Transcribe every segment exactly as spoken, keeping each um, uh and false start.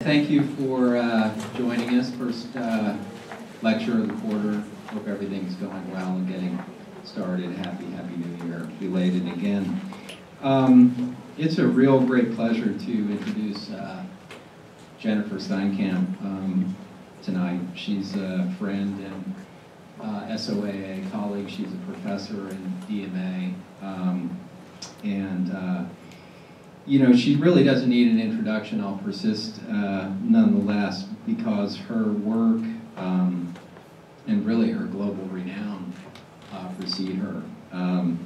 thank you for uh, joining us. First uh, lecture of the quarter. Hope everything's going well and getting started. Happy, happy New Year. Belated again. Um, it's a real great pleasure to introduce uh, Jennifer Steinkamp um, tonight. She's a friend and uh, S O A A colleague. She's a professor in D M A. Um, and uh, you know, she really doesn't need an introduction. I'll persist uh, nonetheless, because her work um, and really her global renown uh, precede her. Um,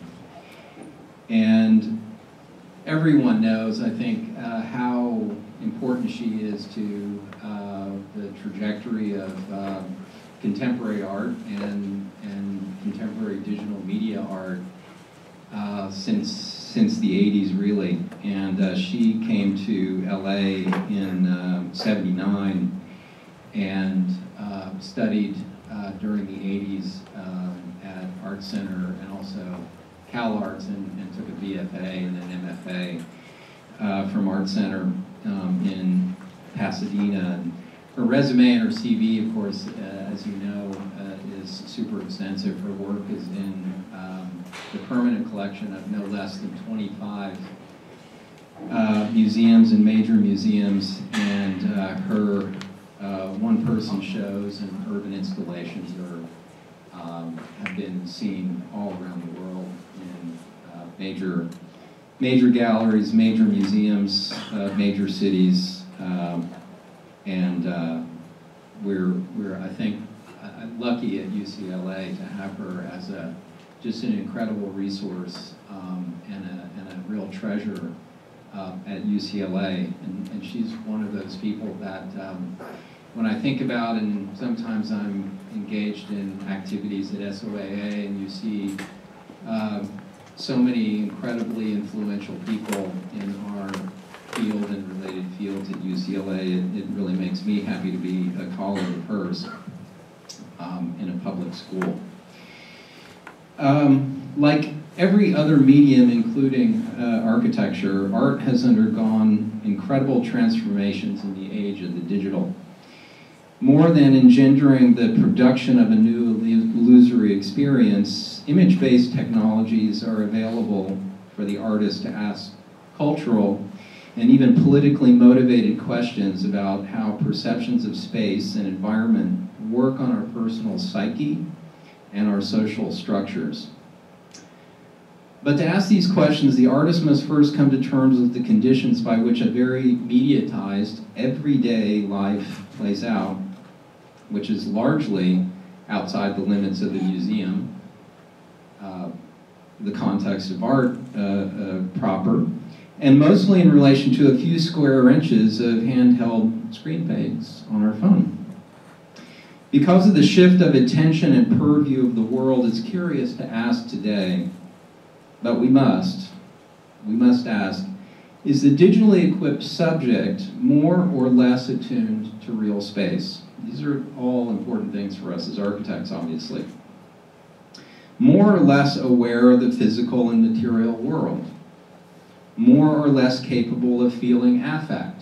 and everyone knows, I think, uh, how important she is to uh, the trajectory of uh, contemporary art and, and contemporary digital media art uh, since since the eighties, really. And uh, she came to L A in uh, seventy-nine and uh, studied uh, during the eighties um, at Art Center and also Cal Arts, and, and took a B F A and an M F A uh, from Art Center um, in Pasadena. And her resume and her C V, of course, uh, as you know, uh, is super extensive. Her work is in um, the permanent collection of no less than twenty-five uh, museums and major museums, and uh, her uh, one-person shows and urban installations are, um, have been seen all around the world in uh, major, major galleries, major museums, uh, major cities, um, and uh, we're, we're, I think, uh, lucky at U C L A to have her as a just an incredible resource um, and, a, and a real treasure uh, at U C L A. And, and she's one of those people that um, when I think about, and sometimes I'm engaged in activities at S O A A, and you see uh, so many incredibly influential people in our field and related fields at U C L A, it, it really makes me happy to be a colleague of hers um, in a public school. Um, like every other medium, including uh, architecture, art has undergone incredible transformations in the age of the digital. More than engendering the production of a new illusory experience, image-based technologies are available for the artist to ask cultural and even politically motivated questions about how perceptions of space and environment work on our personal psyche and our social structures. But to ask these questions, the artist must first come to terms with the conditions by which a very mediatized, everyday life plays out, which is largely outside the limits of the museum, uh, the context of art uh, uh, proper, and mostly in relation to a few square inches of handheld screen pages on our phone. Because of the shift of attention and purview of the world, it's curious to ask today, but we must, we must ask, is the digitally equipped subject more or less attuned to real space? These are all important things for us as architects, obviously. More or less aware of the physical and material world? More or less capable of feeling affect?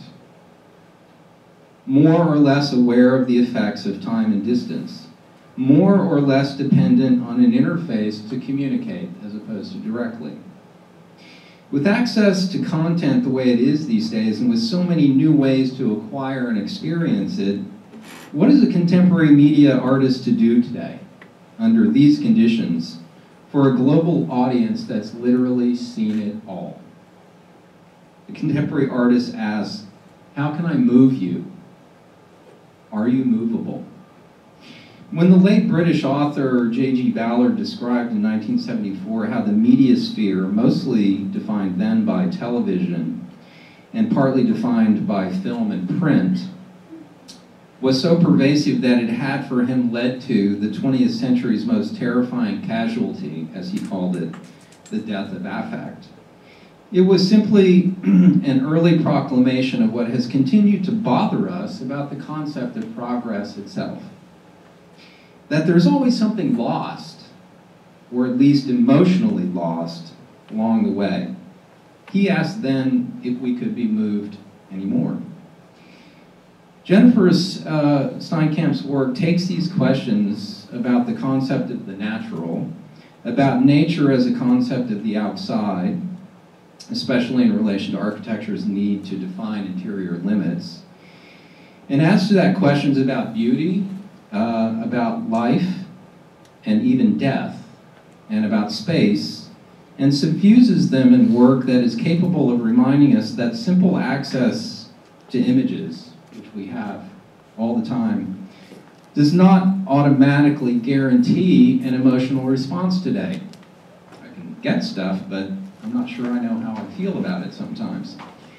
More or less aware of the effects of time and distance, more or less dependent on an interface to communicate as opposed to directly. With access to content the way it is these days, and with so many new ways to acquire and experience it, what is a contemporary media artist to do today under these conditions for a global audience that's literally seen it all? The contemporary artist asks, how can I move you? Are you movable? When the late British author J G Ballard described in nineteen seventy-four how the media sphere, mostly defined then by television and partly defined by film and print, was so pervasive that it had for him led to the twentieth century's most terrifying casualty, as he called it, the death of affect. It was simply an early proclamation of what has continued to bother us about the concept of progress itself. That there's always something lost, or at least emotionally lost, along the way. He asked then if we could be moved anymore. Jennifer uh, Steinkamp's work takes these questions about the concept of the natural, about nature as a concept of the outside, especially in relation to architecture's need to define interior limits, and adds to that questions about beauty, uh, about life, and even death, and about space, and suffuses them in work that is capable of reminding us that simple access to images, which we have all the time, does not automatically guarantee an emotional response today. I can get stuff, but I'm not sure I know how I feel about it sometimes.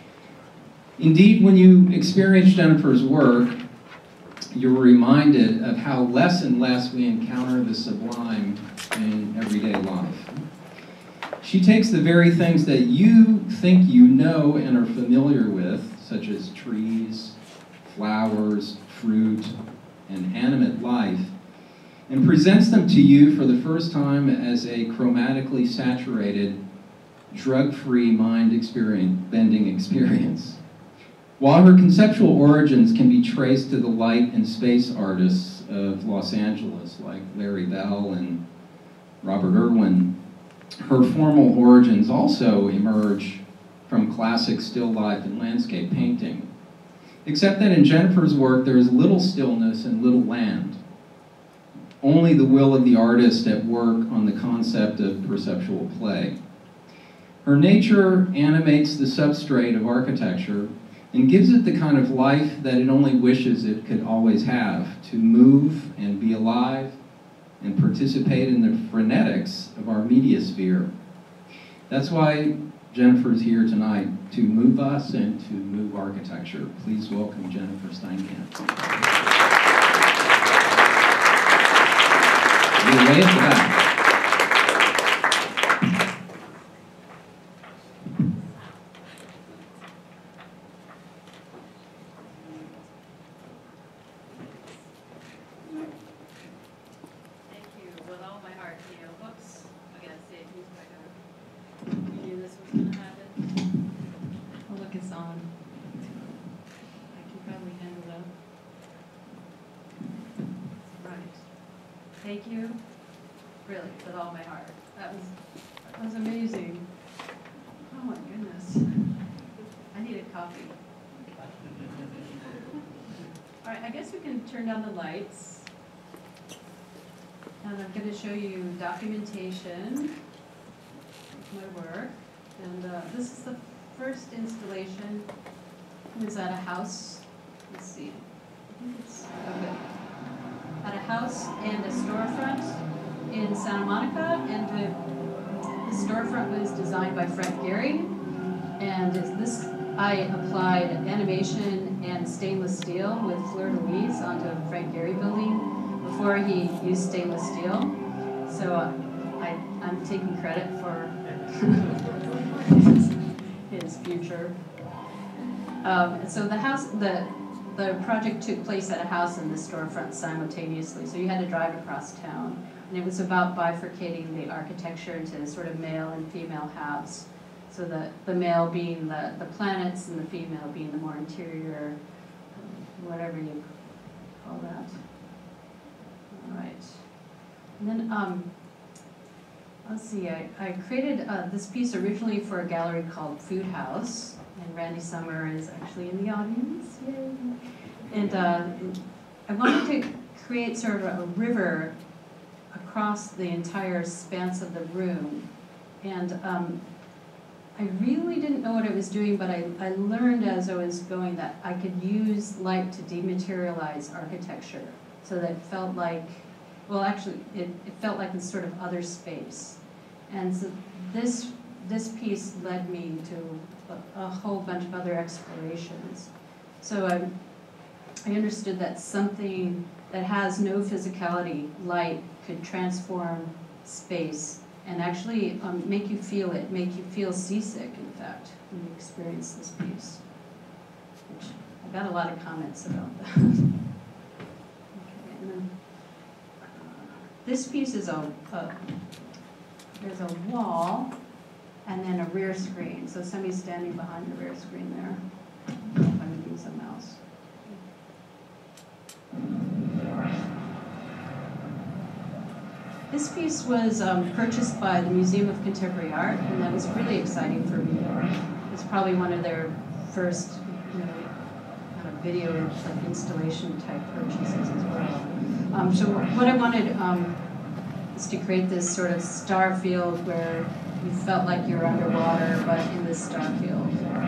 Indeed, when you experience Jennifer's work, you're reminded of how less and less we encounter the sublime in everyday life. She takes the very things that you think you know and are familiar with, such as trees, flowers, fruit, and animate life, and presents them to you for the first time as a chromatically saturated, drug-free mind experience, bending experience. While her conceptual origins can be traced to the light and space artists of Los Angeles, like Larry Bell and Robert Irwin, her formal origins also emerge from classic still life and landscape painting. Except that in Jennifer's work, there is little stillness and little land. Only the will of the artist at work on the concept of perceptual play. Her nature animates the substrate of architecture and gives it the kind of life that it only wishes it could always have, to move and be alive and participate in the frenetics of our media sphere. That's why Jennifer's here tonight, to move us and to move architecture. Please welcome Jennifer Steinkamp. You're way at the back. Thank you, really, with all my heart. That was, that was amazing. Oh my goodness. I need a coffee. All right, I guess we can turn down the lights. And I'm going to show you documentation of my work. And uh, this is the first installation. It was at a house. Let's see. I think it's okay. At a house and a storefront in Santa Monica, and the, the storefront was designed by Frank Gehry, and this I applied animation and stainless steel with fleur-de-lis onto a Frank Gehry building before he used stainless steel. So uh, I, I'm taking credit for his, his future. Um, so the house, the The project took place at a house and the storefront simultaneously, so you had to drive across town. And it was about bifurcating the architecture into sort of male and female halves. So the, the male being the, the planets and the female being the more interior, whatever you call that. All right. And then, um, let's see, I, I created uh, this piece originally for a gallery called Food House. And Randy Summer is actually in the audience. Yay. And uh, I wanted to create sort of a river across the entire expanse of the room. And um, I really didn't know what I was doing, but I, I learned as I was going that I could use light to dematerialize architecture. So that it felt like, well actually, it, it felt like this sort of other space. And so this, this piece led me to a whole bunch of other explorations. So I, I understood that something that has no physicality, light, could transform space and actually um, make you feel it, make you feel seasick, in fact, when you experience this piece. Which I got a lot of comments about that. Okay, and then, uh, this piece is a, a, there's a wall and then a rear screen. So somebody's standing behind the rear screen there. I don't know if I can use a mouse. This piece was um, purchased by the Museum of Contemporary Art, and that was really exciting for me. It's probably one of their first, you know, kind of video like installation type purchases as well. Um, so what I wanted um, is to create this sort of star field where you felt like you're underwater, but in this star field.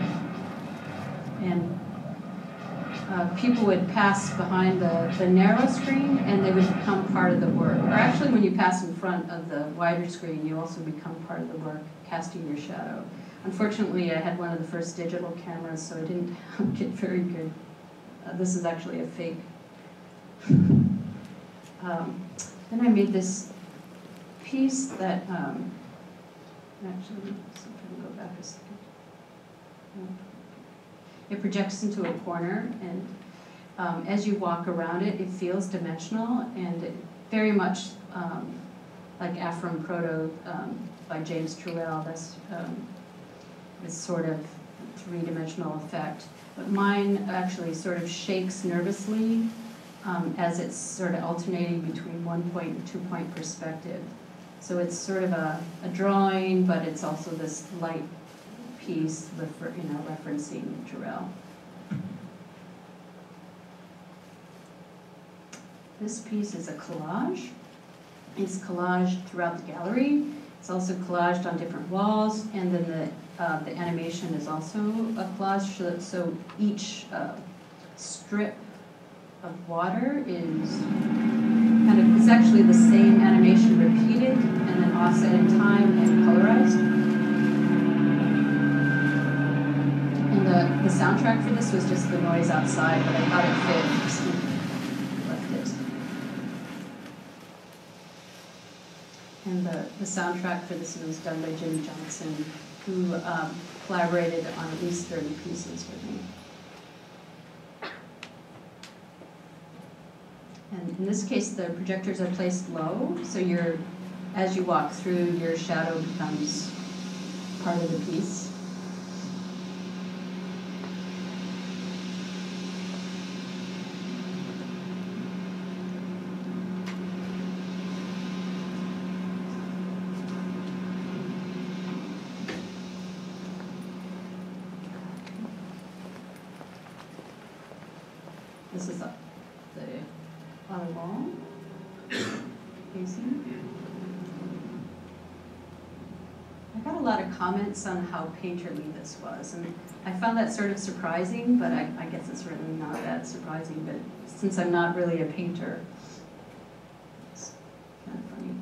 And uh, people would pass behind the, the narrow screen, and they would become part of the work. Or actually, when you pass in front of the wider screen, you also become part of the work, casting your shadow. Unfortunately, I had one of the first digital cameras, so I didn't get very good. Uh, this is actually a fake. um, then I made this piece that, um, actually, let's see if I can go back a second. It projects into a corner, and um, as you walk around it, it feels dimensional, and it very much um, like Afram Proto um, by James Turrell. That's um, this sort of three-dimensional effect. But mine actually sort of shakes nervously um, as it's sort of alternating between one-point and two-point perspective. So it's sort of a, a drawing, but it's also this light piece, refer, you know, referencing Turrell. This piece is a collage. It's collaged throughout the gallery. It's also collaged on different walls, and then the uh, the animation is also a collage. So, so each uh, strip of water is kind of, it's actually the same animation repeated and then offset in time and colorized. And the, the soundtrack for this was just the noise outside, but I thought it fit, so I left it. And the, the soundtrack for this was done by Jim Johnson, who um, collaborated on at least thirty pieces with me. And in this case, the projectors are placed low, so you're, as you walk through, your shadow becomes part of the piece. This is the, the other wall facing. I got a lot of comments on how painterly this was, and I found that sort of surprising, but I, I guess it's really not that surprising, but since I'm not really a painter, it's kind of funny.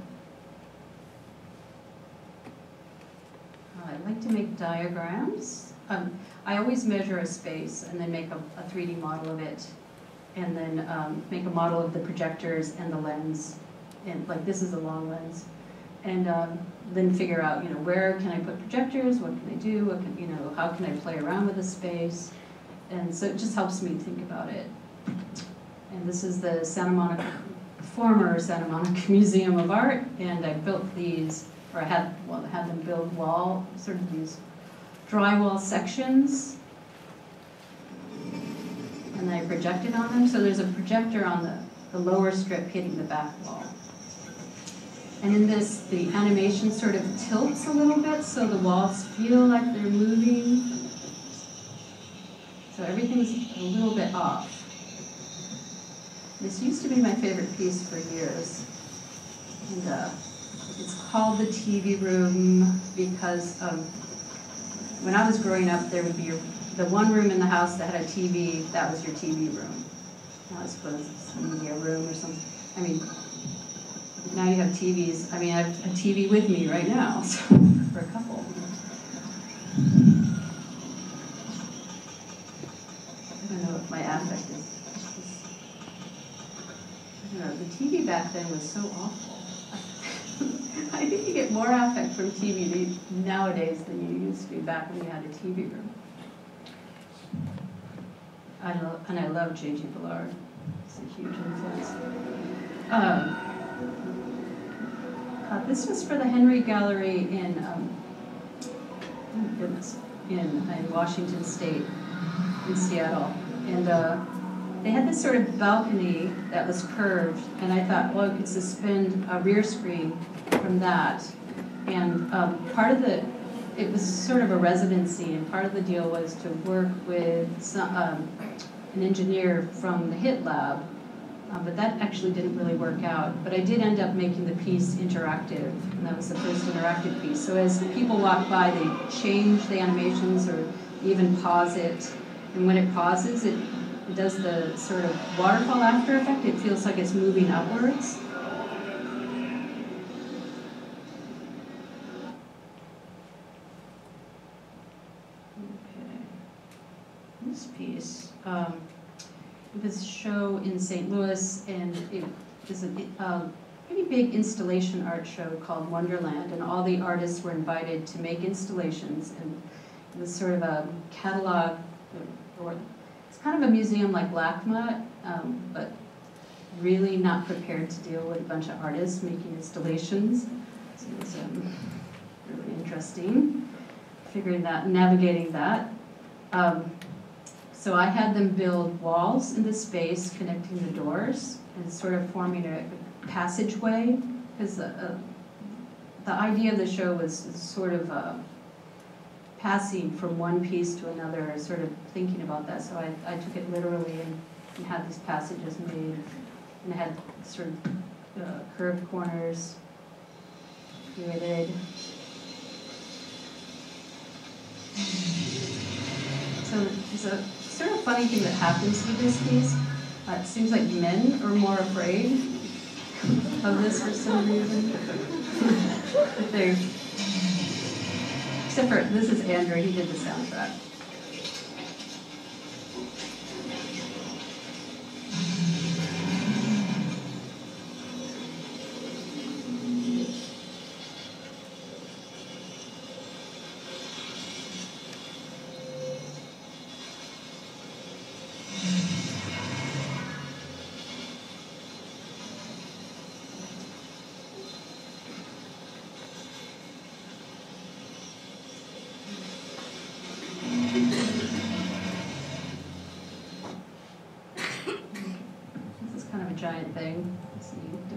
Uh, I like to make diagrams. Um, I always measure a space and then make a, a three D model of it, and then um, make a model of the projectors and the lens, and like this is a long lens, and um, then figure out, you know, where can I put projectors, what can I do, what can, you know, how can I play around with the space, and so it just helps me think about it. And this is the Santa Monica, former Santa Monica Museum of Art, and I built these, or I had, well, I had them build wall, sort of these drywall sections, and I projected on them. So there's a projector on the, the lower strip hitting the back wall. And in this, the animation sort of tilts a little bit, so the walls feel like they're moving. So everything's a little bit off. This used to be my favorite piece for years. And uh, it's called the T V room because um, when I was growing up, there would be a, the one room in the house that had a T V, that was your T V room. I suppose it's a media room or something. I mean, now you have T Vs. I mean, I have a T V with me right now, so for a couple. I don't know if my affect is, is I don't know, the T V back then was so awful. I think you get more affect from T V nowadays than you used to back when you had a T V room. I love, and I love J G Ballard. It's a huge influence. Um, uh, this was for the Henry Gallery in, um, oh goodness, in, in Washington State, in Seattle. And uh, they had this sort of balcony that was curved, and I thought, well, I could suspend a rear screen from that. And um, part of the, it was sort of a residency, and part of the deal was to work with some, um, an engineer from the HIT lab, uh, but that actually didn't really work out. But I did end up making the piece interactive, and that was the first interactive piece. So as people walk by, they change the animations or even pause it. And when it pauses, it, it does the sort of waterfall after effect. It feels like it's moving upwards. Okay. This piece, um, it was a show in Saint Louis, and it was a um, pretty big installation art show called Wonderland, and all the artists were invited to make installations, and it was sort of a catalog, or it's kind of a museum like LACMA, um, but really not prepared to deal with a bunch of artists making installations. So it was um, really interesting, figuring that, navigating that. Um, so I had them build walls in the space connecting the doors and sort of forming a passageway, because uh, the idea of the show was sort of uh, passing from one piece to another, sort of thinking about that. So I, I took it literally and, and had these passages made, and I had sort of uh, curved corners created. So it's a sort of funny thing that happens with this piece. Uh, it seems like men are more afraid of this for some reason. They're, except for, this is Andrew, he did the soundtrack. Giant thing. Let's see.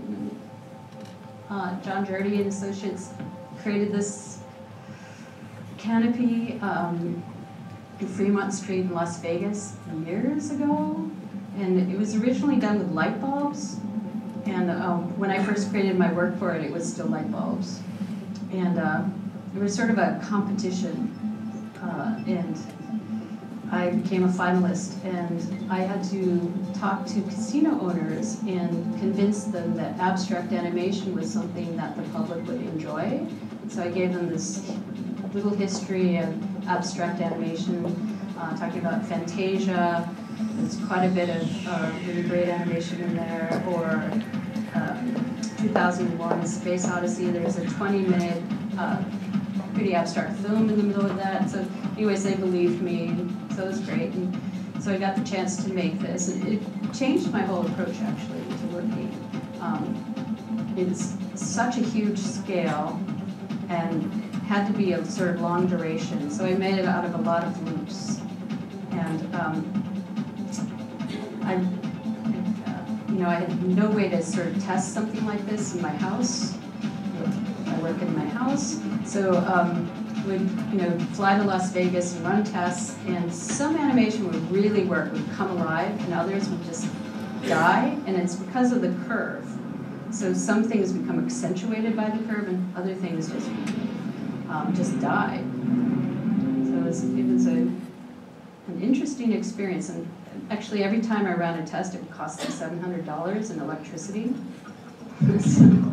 Uh, John Jurdy and Associates created this canopy um, in Fremont Street in Las Vegas years ago, and it was originally done with light bulbs. And um, when I first created my work for it, it was still light bulbs. And uh, it was sort of a competition, uh, and I became a finalist, and I had to talk to casino owners and convince them that abstract animation was something that the public would enjoy. So I gave them this little history of abstract animation, uh, talking about Fantasia. There's quite a bit of uh, really great animation in there, or uh, two thousand one Space Odyssey. There's a twenty minute uh, pretty abstract film in the middle of that. So anyways, they believed me. So it was great, and so I got the chance to make this, and it changed my whole approach actually to working. Um, it's such a huge scale, and had to be a sort of long duration, so I made it out of a lot of loops. And um, I, uh, you know, I had no way to sort of test something like this in my house. I work in my house, so. Um, would you know fly to Las Vegas and run tests, and some animation would really work, would come alive, and others would just die, and it's because of the curve. So some things become accentuated by the curve, and other things just um, just die. So it was, it was a, an interesting experience, and actually every time I ran a test, it would cost me seven hundred dollars in electricity. So,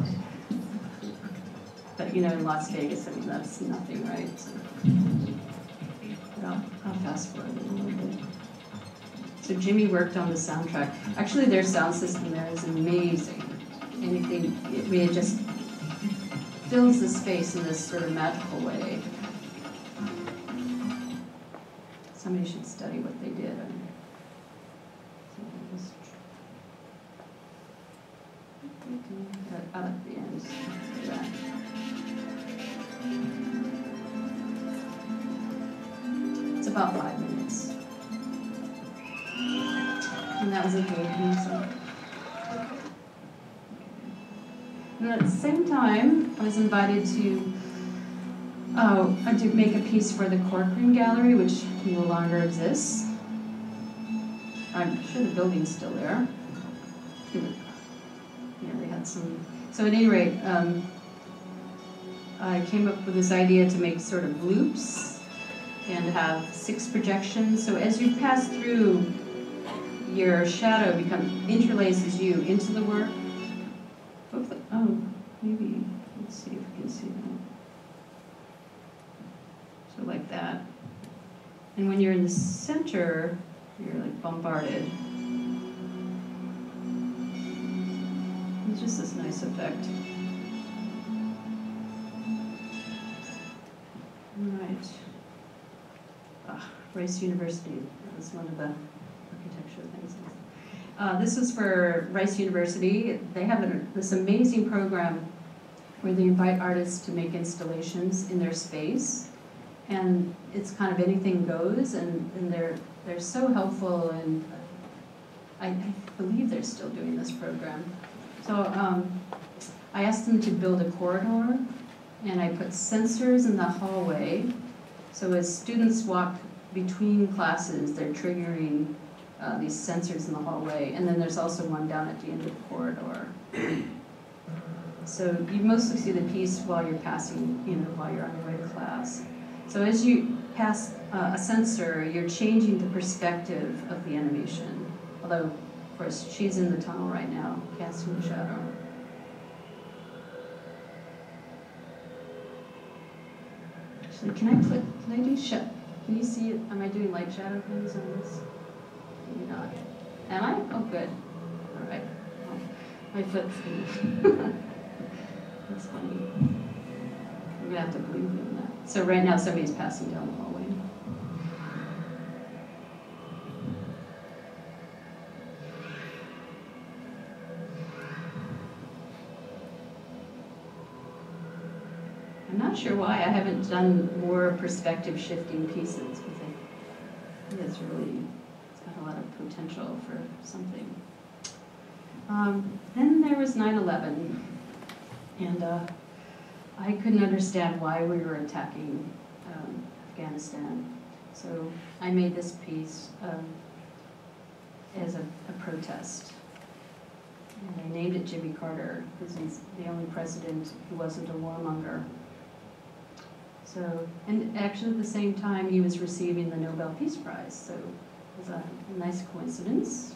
but you know, in Las Vegas, I mean, that's nothing, right? So, but I'll, I'll fast forward a little bit. So Jimmy worked on the soundtrack. Actually, their sound system there is amazing. Anything, it, I mean, it just fills the space in this sort of magical way. Somebody should study what they did. So it was, out at the end. Yeah. It's about five minutes. And that was a good so. And at the same time, I was invited to oh, I did make a piece for the Corcoran Gallery, which no longer exists. I'm sure the building's still there. Yeah, they had some. So at any rate, um, I came up with this idea to make sort of loops and have six projections. So as you pass through, your shadow become interlaces you into the work. Hopefully, oh, maybe, let's see if we can see that. So like that. And when you're in the center, you're like bombarded. It's just this nice effect. Right. Ah, Rice University. That was one of the architecture things. Uh, this is for Rice University. They have a, this amazing program where they invite artists to make installations in their space. And it's kind of anything goes, and, and they're, they're so helpful, and I, I believe they're still doing this program. So um, I asked them to build a corridor, and I put sensors in the hallway. So as students walk between classes, they're triggering uh, these sensors in the hallway. And then there's also one down at the end of the corridor. So you mostly see the piece while you're passing, you know, while you're on your way to class. So as you pass uh, a sensor, you're changing the perspective of the animation. Although, of course, she's in the tunnel right now, casting the shadow. Actually, can I click? Can I do sh? Can you see it? Am I doing light shadow things on this? Maybe not. Am I? Oh, good. All right. Oh, my foot's moved. That's funny. I'm gonna have to believe you in that. So right now, somebody's passing down the hallway. I'm not sure why I haven't done more perspective shifting pieces, because I think it's really, it's got a lot of potential for something. Um, then there was nine eleven, and uh, I couldn't understand why we were attacking um, Afghanistan. So I made this piece um, as a, a protest. And I named it Jimmy Carter, because he's the only president who wasn't a warmonger. So, and actually at the same time he was receiving the Nobel Peace Prize, so it was a, a nice coincidence.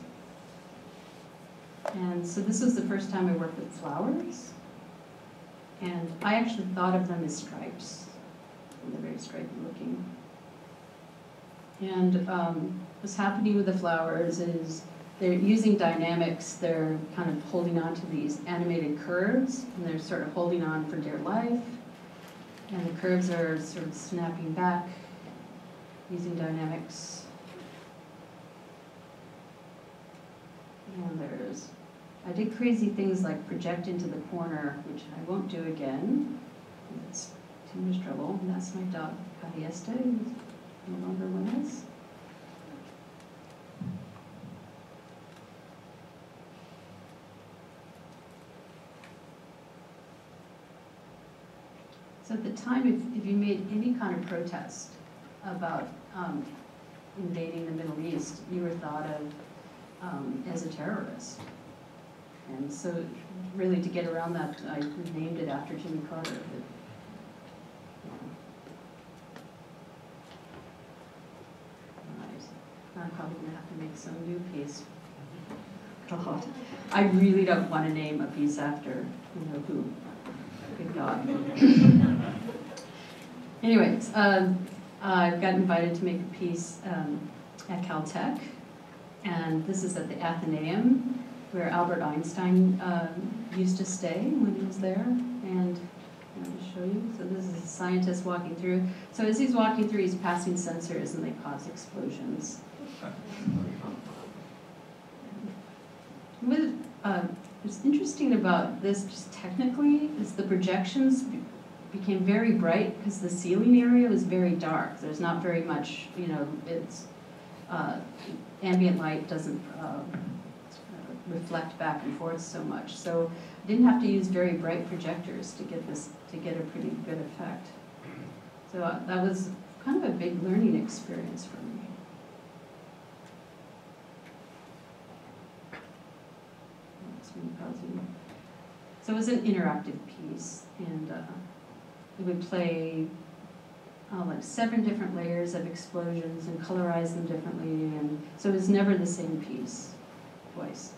And so this was the first time I worked with flowers. And I actually thought of them as stripes. They're very stripy looking. And um, what's happening with the flowers is they're using dynamics. They're kind of holding on to these animated curves, and they're sort of holding on for dear life. And the curves are sort of snapping back using dynamics. And there's, I did crazy things like project into the corner, which I won't do again. It's too much trouble. And that's my dog, Carieste, who's no longer with us. So at the time, if, if you made any kind of protest about um, invading the Middle East, you were thought of um, as a terrorist. And so really to get around that, I named it after Jimmy Carter. But, yeah. Right. I'm probably gonna have to make some new piece. God, I really don't want to name a piece after, you know, who. Good God. Anyways, um, I got invited to make a piece um, at Caltech, and this is at the Athenaeum, where Albert Einstein um, used to stay when he was there. And I'll just show you. So this is a scientist walking through. So as he's walking through, he's passing sensors, and they cause explosions. With, uh, what's interesting about this, just technically, is the projections be became very bright because the ceiling area was very dark. There's not very much, you know, it's uh, ambient light doesn't um, reflect back and forth so much. So I didn't have to use very bright projectors to get this, to get a pretty good effect. So uh, that was kind of a big learning experience for me. So it was an interactive piece, and uh, it would play uh, like seven different layers of explosions and colorize them differently, and so it was never the same piece twice.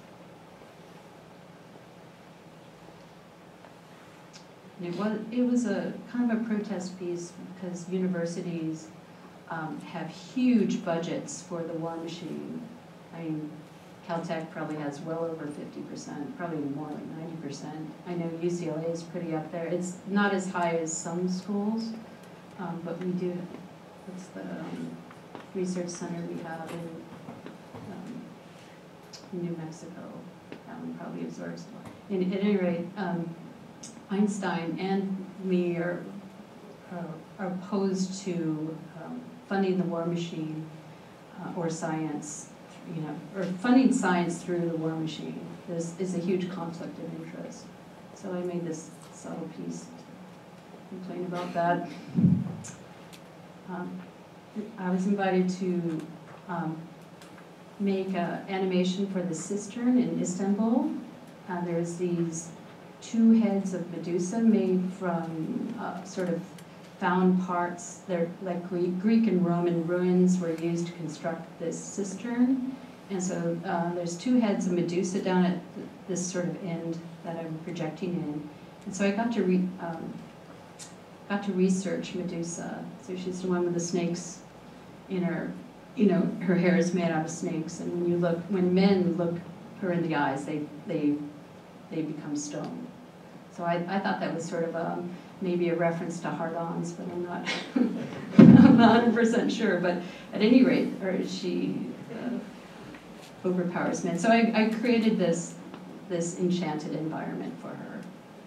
And it was it was a kind of a protest piece because universities um, have huge budgets for the war machine. I mean, Caltech probably has well over fifty percent, probably more like ninety percent. I know U C L A is pretty up there. It's not as high as some schools, um, but we do, it's the um, research center we have in um, New Mexico. That one probably absorbs a lot. In, at any rate, um, Einstein and me are, are, are opposed to um, funding the war machine uh, or science. You know, or funding science through the war machine. There's is a huge conflict of interest. So I made this subtle piece to complain about that. Um, I was invited to um, make an animation for the cistern in Istanbul. Uh, there's these two heads of Medusa made from uh, sort of found parts. They're like Greek, Greek and Roman ruins were used to construct this cistern. And so uh, there's two heads of Medusa down at this sort of end that I'm projecting in. And so I got to re um, got to research Medusa. So she's the one with the snakes in her, you know, her hair is made out of snakes. And when you look, when men look her in the eyes, they they they become stone. So I, I thought that was sort of a, maybe a reference to hard-ons, but I'm not, I'm not one hundred percent sure. But at any rate, or she uh, overpowers men. So I, I created this, this enchanted environment for her.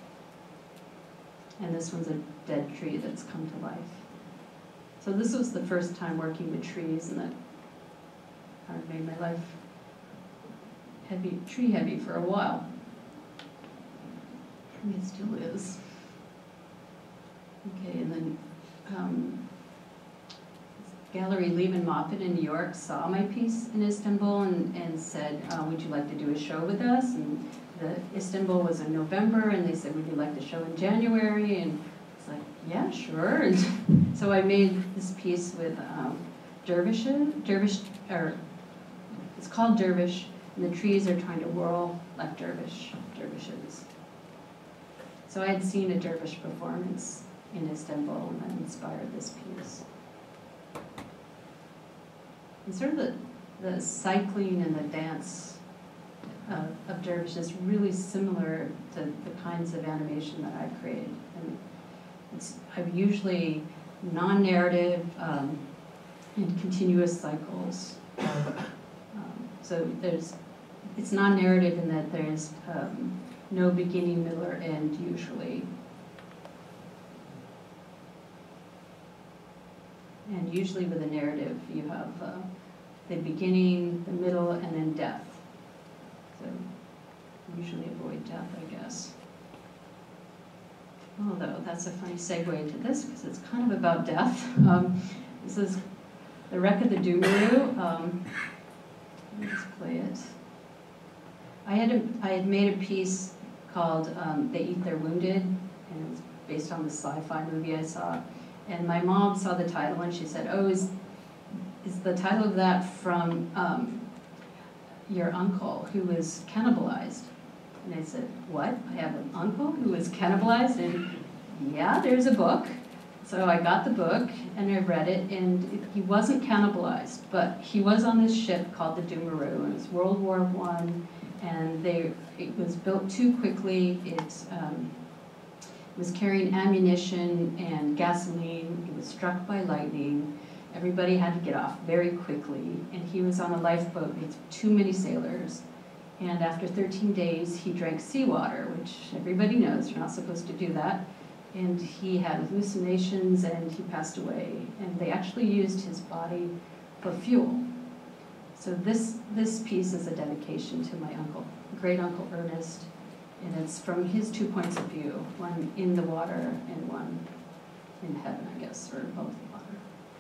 And this one's a dead tree that's come to life. So this was the first time working with trees, and that kind of made my life heavy, tree heavy for a while. And it still is. Okay, and then um, Gallery Lehman Moffat in New York saw my piece in Istanbul and, and said, uh, would you like to do a show with us? And the Istanbul was in November, and they said, would you like to show in January? And it's like, yeah, sure. And so I made this piece with um, dervishes, dervish, or it's called Dervish, and the trees are trying to whirl like dervish, dervishes. So I had seen a dervish performance in Istanbul, and that inspired this piece. And sort of the, the cycling and the dance of, of dervish is really similar to the kinds of animation that I create. And it's I'm usually non-narrative um, and continuous cycles. Um, so there's, it's non-narrative in that there's um, no beginning, middle, or end usually. And usually with a narrative, you have uh, the beginning, the middle, and then death. So usually avoid death, I guess. Although that's a funny segue into this, because it's kind of about death. Um, this is The Wreck of the Doomaroo. Um, let's play it. I had, a, I had made a piece called um, They Eat Their Wounded, and it was based on the sci-fi movie I saw. And my mom saw the title and she said, oh, is, is the title of that from um, your uncle who was cannibalized? And I said, what? I have an uncle who was cannibalized? And yeah, there's a book. So I got the book and I read it, and it, he wasn't cannibalized, but he was on this ship called the Doomaroo, and it was World War One, and they, it was built too quickly. It um, was carrying ammunition and gasoline. He was struck by lightning. Everybody had to get off very quickly, and he was on a lifeboat with too many sailors. And after thirteen days, he drank seawater, which everybody knows you're not supposed to do that. And he had hallucinations, and he passed away. And they actually used his body for fuel. So this, this piece is a dedication to my uncle, great uncle Ernest, and it's from his two points of view, one in the water and one in heaven, I guess, or above the water.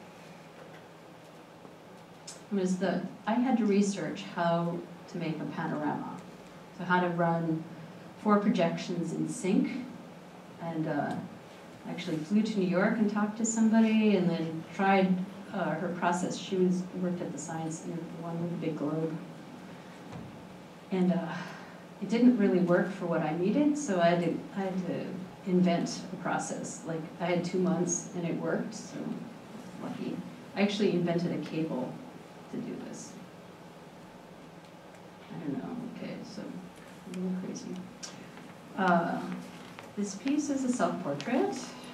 It was the, I had to research how to make a panorama, so how to run four projections in sync, and uh, actually flew to New York and talked to somebody, and then tried uh, her process. She was worked at the Science Center, the one with the big globe, and uh, it didn't really work for what I needed. So I had to I had to invent a process. Like I had two months and it worked. So lucky. I actually invented a cable to do this. I don't know. Okay, so a little crazy. Uh, this piece is a self-portrait.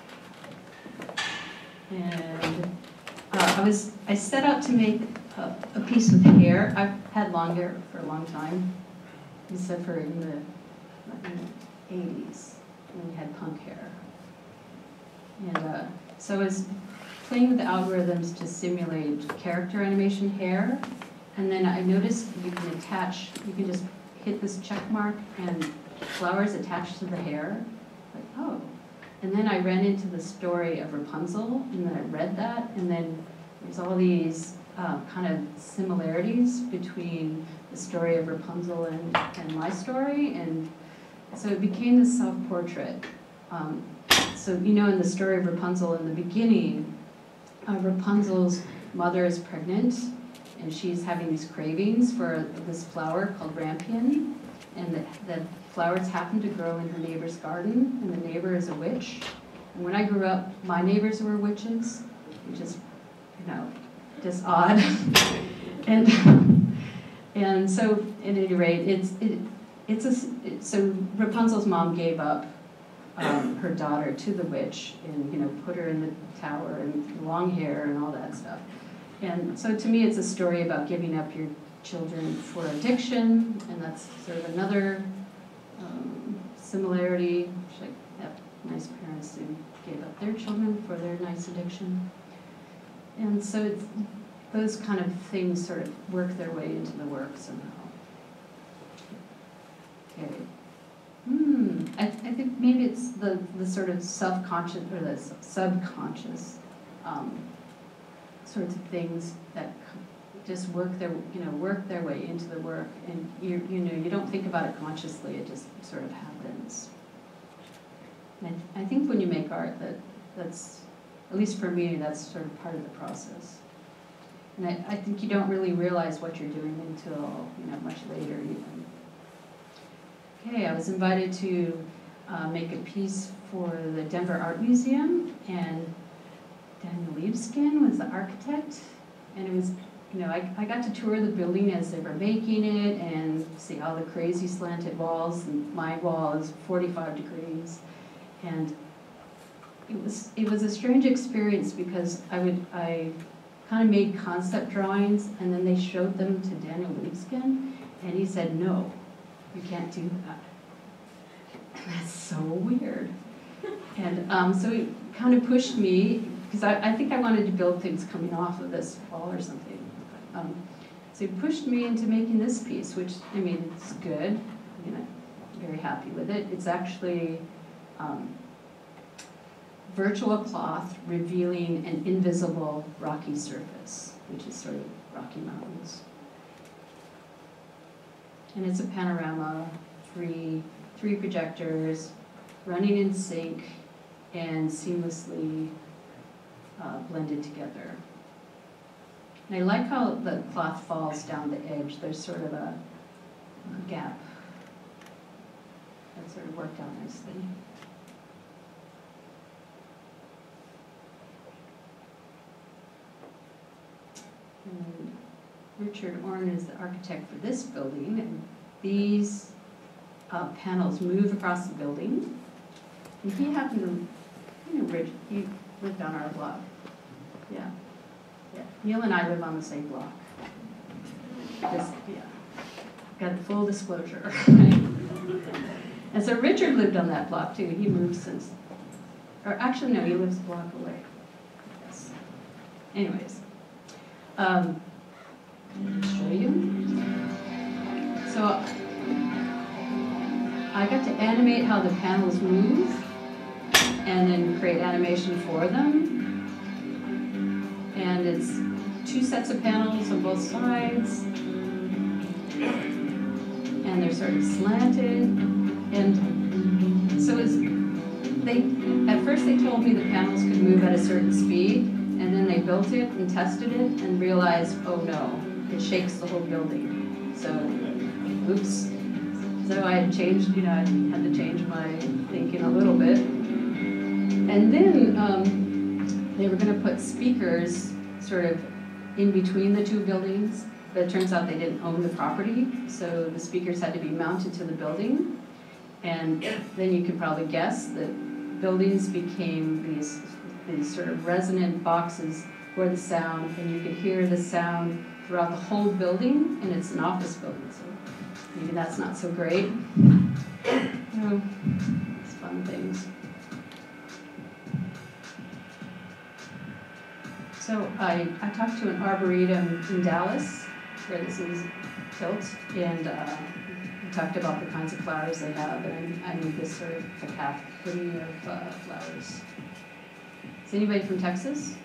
And uh, I was I set out to make a, a piece with hair. I've had long hair for a long time, except for in the, in the eighties when we had punk hair. And uh, so I was playing with the algorithms to simulate character animation hair, and then I noticed you can attach. You can just hit this check mark and flowers attached to the hair. Like, oh. And then I ran into the story of Rapunzel, and then I read that, and then there's all these uh, kind of similarities between the story of Rapunzel and, and my story, and so it became this self-portrait. Um, so, you know, in the story of Rapunzel, in the beginning, uh, Rapunzel's mother is pregnant, and she's having these cravings for this flower called rampion, and the, the flowers happen to grow in her neighbor's garden, and the neighbor is a witch. And when I grew up, my neighbors were witches, which is, you know, just odd. and and so, at any rate, it's it it's a it, so Rapunzel's mom gave up um, her daughter to the witch, and you know, put her in the tower and long hair and all that stuff. And so, to me, it's a story about giving up your children for addiction, and that's sort of another um, similarity. Like, have nice parents who gave up their children for their nice addiction. And so it's, those kind of things sort of work their way into the work somehow. Okay. Hmm. I, I think maybe it's the, the sort of self-conscious or the subconscious um, sorts of things that just work their, you know, work their way into the work, and you, you know, you don't think about it consciously. It just sort of happens. And I, I think when you make art, that that's, at least for me, that's sort of part of the process. And I, I think you don't really realize what you're doing until, you know, much later even. Okay, I was invited to uh, make a piece for the Denver Art Museum, and Daniel Libeskind was the architect, and it was, you know, I, I got to tour the building as they were making it and see all the crazy slanted walls, and my wall is forty-five degrees. And it was, it was a strange experience because I would, I kind of made concept drawings, and then they showed them to Daniel Libeskind, and he said, no, you can't do that. And that's so weird. And um, so it kind of pushed me, because I, I think I wanted to build things coming off of this wall or something. Um, so it pushed me into making this piece, which, I mean, it's good. I mean, I'm very happy with it. It's actually um, virtual cloth revealing an invisible rocky surface, which is sort of Rocky Mountains. And it's a panorama, three, three projectors, running in sync and seamlessly uh, blended together. And I like how the cloth falls down the edge. There's sort of a gap that sort of worked out nicely. And Richard Orne is the architect for this building, and these uh, panels move across the building. And he happened to, you know, Rich, he lived on our block. Yeah. Yeah. Neil and I live on the same block. Just, yeah. Got a full disclosure. Right? And so Richard lived on that block too. He moved since, or actually no, he lives a block away. Yes. Anyways. Um, I'll show you. So I got to animate how the panels move and then create animation for them. And it's two sets of panels on both sides. And they're sort of slanted. And so it's, they, at first they told me the panels could move at a certain speed, and then they built it and tested it and realized, oh no, it shakes the whole building. So, oops. So I had changed, you know, I had to change my thinking a little bit. And then um, they were going to put speakers sort of in between the two buildings, but it turns out they didn't own the property, so the speakers had to be mounted to the building. And then you could probably guess that buildings became these, these sort of resonant boxes for the sound, and you could hear the sound throughout the whole building, and it's an office building, so maybe that's not so great. No, it's fun things. So I, I talked to an arboretum in Dallas, where this is built, and uh, we talked about the kinds of flowers they have, and I, I made this sort of cacophony of uh, flowers. Is anybody from Texas?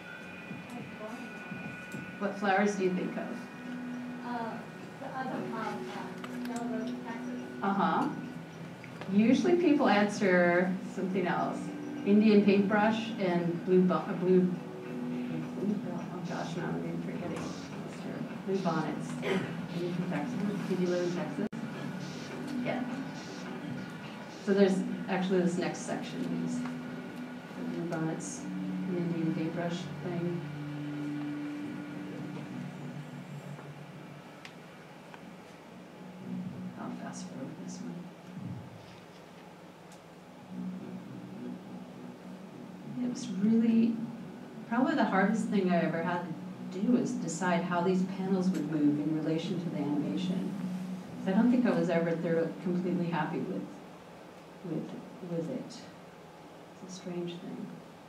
What flowers do you think of? Uh, the other part, uh, Delaware, Texas. Uh-huh. Usually people answer something else. Indian paintbrush and blue, bo uh, blue, blue, oh gosh, now I'm even forgetting. Blue bonnets. Are you from Texas? Did you live in Texas? Yeah. So there's actually this next section is the blue bonnets, an Indian paintbrush thing. Fast forward this one. It was really, probably the hardest thing I ever had to do was decide how these panels would move in relation to the animation. I don't think I was ever thoroughly, completely happy with, with, with it. It's a strange thing.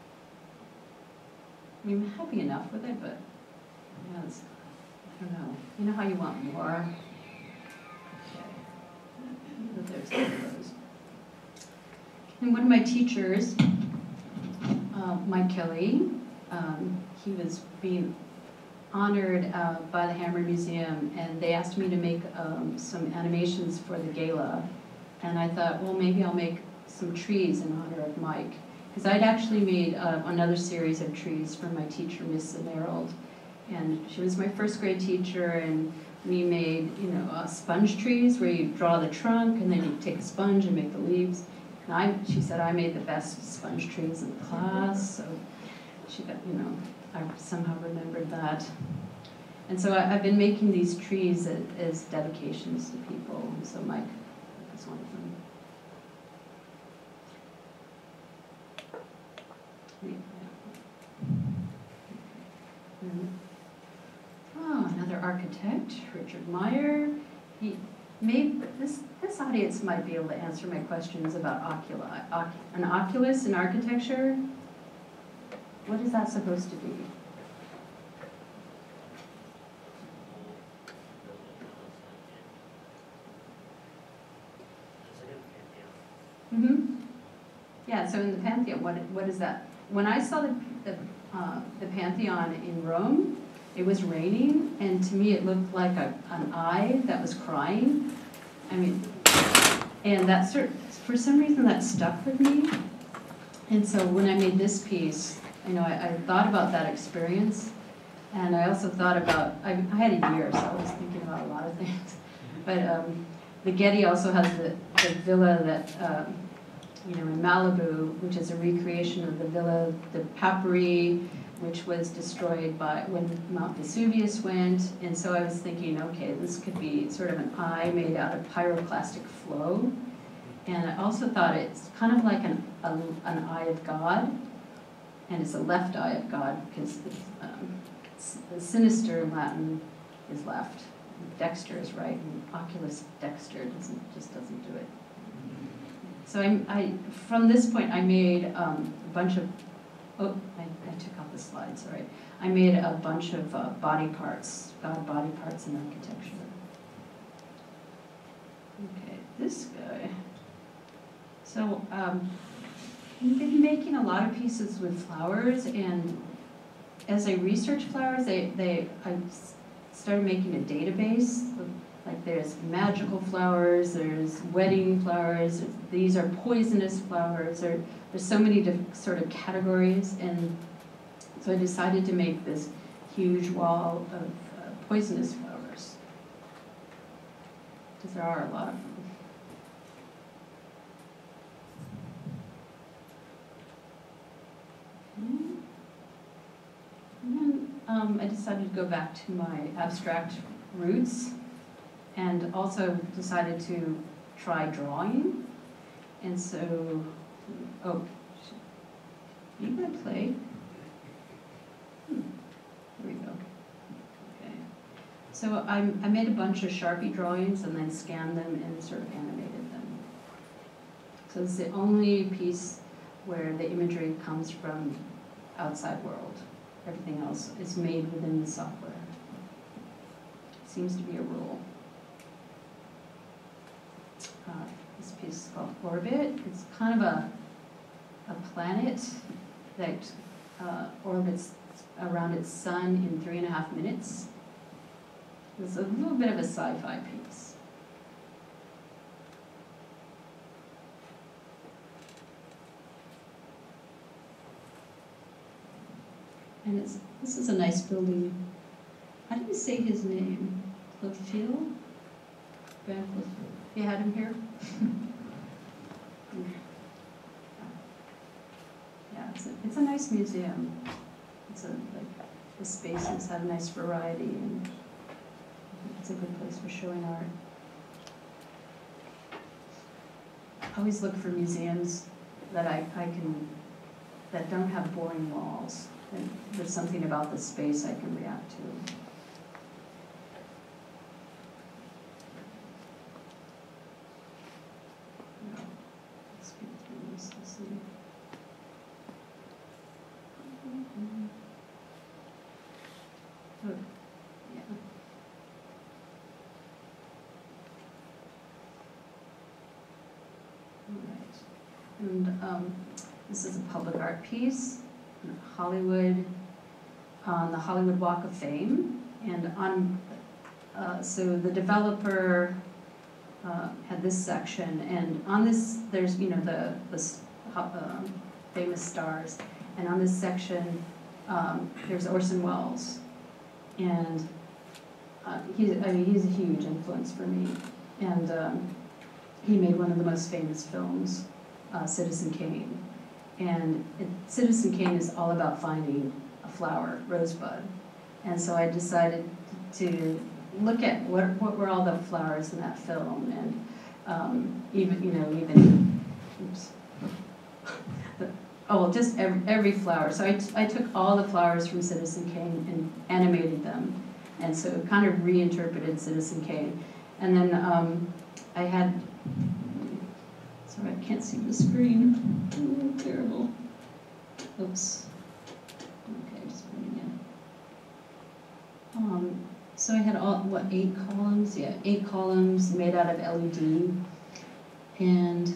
I mean, I'm happy enough with it, but yeah, it's, I don't know. You know how you want more? But there's some of those. And one of my teachers, uh, Mike Kelly, um, he was being honored uh, by the Hammer Museum, and they asked me to make um, some animations for the gala. And I thought, well, maybe I'll make some trees in honor of Mike. Because I'd actually made uh, another series of trees for my teacher, Miss Emerald. And she was my first grade teacher, and we made, you know, uh, sponge trees where you draw the trunk and then you take a sponge and make the leaves. And I, she said I made the best sponge trees in the class, so she got, you know, I somehow remembered that. And so I, I've been making these trees as, as dedications to people, and so Mike is one of them. Yeah. Mm-hmm. Oh, another architect, Richard Meyer. He made, this, this audience might be able to answer my questions about oculi. Oc, an oculus in architecture, what is that supposed to be? Mm-hmm. Yeah, so in the Pantheon, what, what is that? When I saw the, the, uh, the Pantheon in Rome, it was raining, and to me it looked like a, an eye that was crying. I mean, and that sort, for some reason that stuck with me. And so when I made this piece, you know, I, I thought about that experience, and I also thought about, I, I had a year, so I was thinking about a lot of things. But um, the Getty also has the, the villa that, um, you know, in Malibu, which is a recreation of the villa, the Papri, which was destroyed by when Mount Vesuvius went. And so I was thinking, okay, this could be sort of an eye made out of pyroclastic flow. And I also thought it's kind of like an, a, an eye of God, and it's a left eye of God, because the, um, the sinister in Latin is left, and dexter is right, and oculus dexter doesn't, just doesn't do it. So I, I, from this point, I made um, a bunch of, oh, I, I took out the slide, sorry. I made a bunch of uh, body parts about body parts and architecture. Okay, this guy. So um, I've been making a lot of pieces with flowers, and as I research flowers, they, they I started making a database. Of, like there's magical flowers, there's wedding flowers, these are poisonous flowers. There, there's so many different sort of categories, and so I decided to make this huge wall of uh, poisonous flowers, because there are a lot of them. And then um, I decided to go back to my abstract roots, and also decided to try drawing. And so, oh, are you gonna play? Hmm. Here we go. Okay. So I, I made a bunch of Sharpie drawings and then scanned them and sort of animated them. So it's the only piece where the imagery comes from outside world. Everything else is made within the software. Seems to be a rule. Uh, this piece is called Orbit. It's kind of a, a planet that uh, orbits around its sun in three and a half minutes. It's a little bit of a sci-fi piece. And it's, this is a nice building. How do you say his name? Clofield? Van Clofield. You had him here? Yeah, it's a, it's a nice museum. It's a, like, the spaces have a nice variety, and it's a good place for showing art. I always look for museums that I, I can, that don't have boring walls. And there's something about the space I can react to. Let's get through this to see. Oh, yeah. All right. And um, this is a public art piece. Hollywood, on the Hollywood Walk of Fame, and on, uh, so the developer uh, had this section, and on this, there's, you know, the, the uh, famous stars, and on this section, um, there's Orson Welles, and uh, he's, I mean, he's a huge influence for me, and um, he made one of the most famous films, uh, Citizen Kane. And it, Citizen Kane is all about finding a flower, rosebud. And so I decided to look at what, what were all the flowers in that film, and um, even, you know, even, oops. Oh, well, just every, every flower. So I, t I took all the flowers from Citizen Kane and animated them. And so kind of reinterpreted Citizen Kane. And then um, I had, sorry, I can't see the screen. Oh, terrible. Oops. Okay, just putting in. Um, so I had all, what, eight columns? Yeah, eight columns made out of L E D. And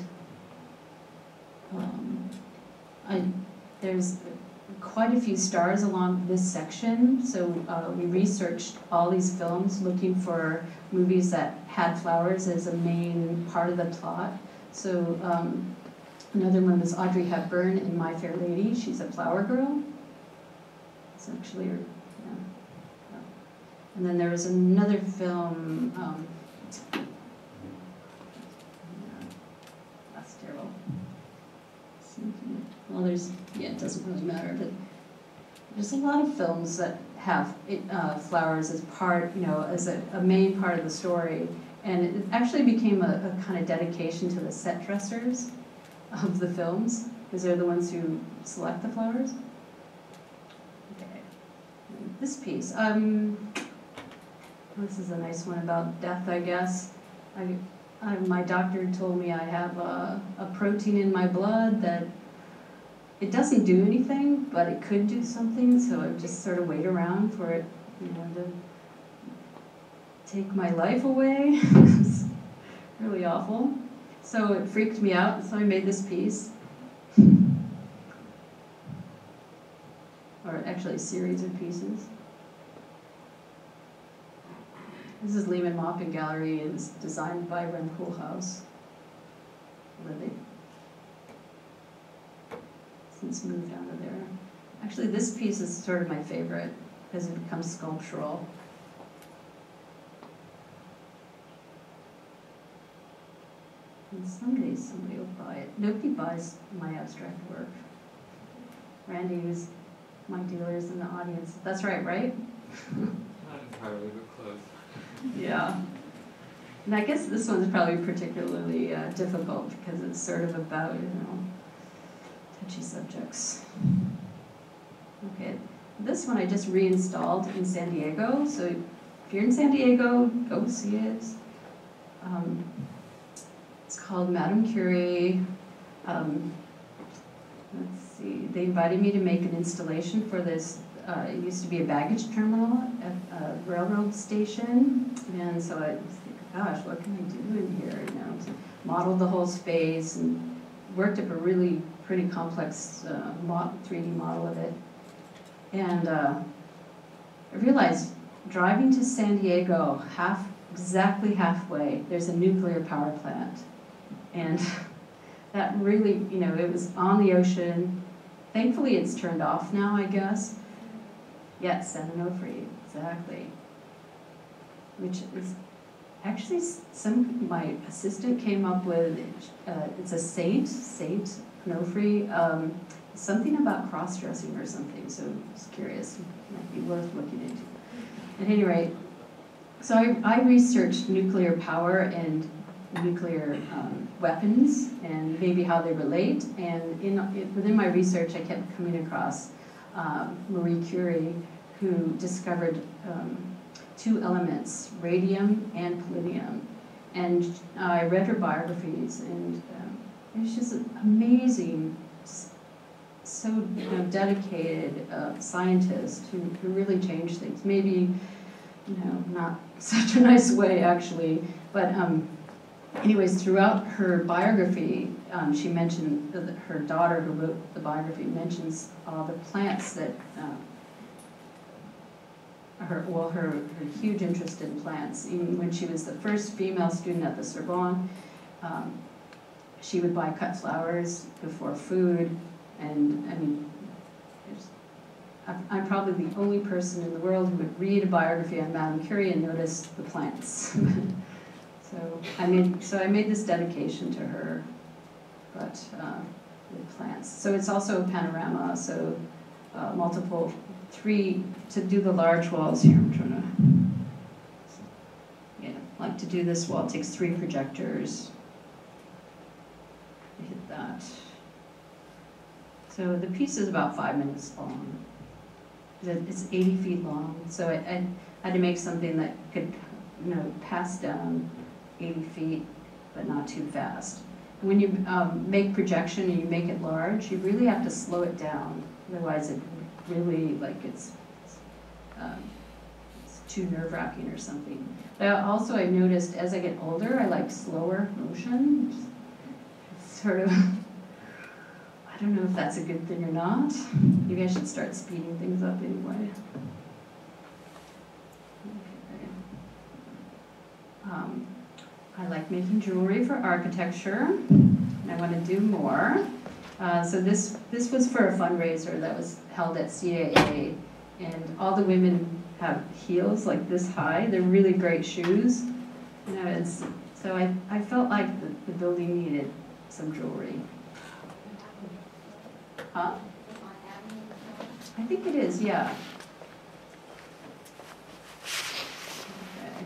um, I, there's quite a few stars along this section. So uh, we researched all these films looking for movies that had flowers as a main part of the plot. So um, another one was Audrey Hepburn in My Fair Lady. She's a flower girl. It's actually her, yeah. And then there was another film, um, that's terrible. Well, there's, yeah, it doesn't really matter, but there's a lot of films that have it, uh, flowers as part, you know, as a, a main part of the story. And it actually became a, a kind of dedication to the set dressers of the films, because they're the ones who select the flowers. Okay, and this piece, um, this is a nice one about death, I guess. I, I, my doctor told me I have a, a protein in my blood that it doesn't do anything, but it could do something, so I just sort of wait around for it, you know, to take my life away. It was really awful. So it freaked me out, so I made this piece. Or actually a series of pieces. This is Lehman Maupin Gallery. It was designed by Rem Koolhaas. They since moved out of there. Actually, this piece is sort of my favorite because it becomes sculptural. And someday somebody will buy it. Nobody buys my abstract work. Randy, who's my dealer, is in the audience. That's right, right? Not entirely, but close. Yeah. And I guess this one's probably particularly uh, difficult because it's sort of about, you know, touchy subjects. Okay, this one I just reinstalled in San Diego. So if you're in San Diego, go see it. Um, it's called Madame Curie. Um, let's see, they invited me to make an installation for this. Uh, it used to be a baggage terminal at a railroad station. And so I was thinking, gosh, what can I do in here? You know, to model the whole space and worked up a really pretty complex uh, three D model of it. And uh, I realized driving to San Diego, half, exactly halfway, there's a nuclear power plant. And that really, you know, it was on the ocean. Thankfully, it's turned off now, I guess. Yes, San Onofre, exactly. Which is actually some, my assistant came up with, uh, it's a saint, Saint Onofre, um, something about cross-dressing or something, so I was curious, might be worth looking into. At any rate, so I, I researched nuclear power and nuclear um, weapons and maybe how they relate, and in, within my research I kept coming across um, Marie Curie, who discovered um, two elements, radium and polonium. And uh, I read her biographies, and um, it was just an amazing, so you know, dedicated uh, scientist who, who really changed things. Maybe, you know, not such a nice way actually, but um, anyways, throughout her biography, um, she mentioned, uh, her daughter who wrote the biography mentions all the plants that, uh, her, well, her, her huge interest in plants. Even when she was the first female student at the Sorbonne, um, she would buy cut flowers before food, and I mean, I'm probably the only person in the world who would read a biography on Madame Curie and notice the plants. So I made so I made this dedication to her, but uh, with plants. So it's also a panorama. So uh, multiple, three to do the large walls here. I'm trying to, yeah, like to do this wall. It takes three projectors. I hit that. So the piece is about five minutes long. It's eighty feet long. So I, I had to make something that could, you know, pass down eighty feet, but not too fast. When you um, make projection and you make it large, you really have to slow it down. Otherwise, it really, like, it's, um, it's too nerve-wracking or something. But also, I noticed as I get older, I like slower motion. It's sort of, I don't know if that's a good thing or not. Maybe I should start speeding things up anyway. Okay. Um, I like making jewelry for architecture, and I want to do more. Uh, so this this was for a fundraiser that was held at C A A, and all the women have heels like this high. They're really great shoes. You know, it's so I I felt like the, the building needed some jewelry. Huh? I think it is, yeah. Okay.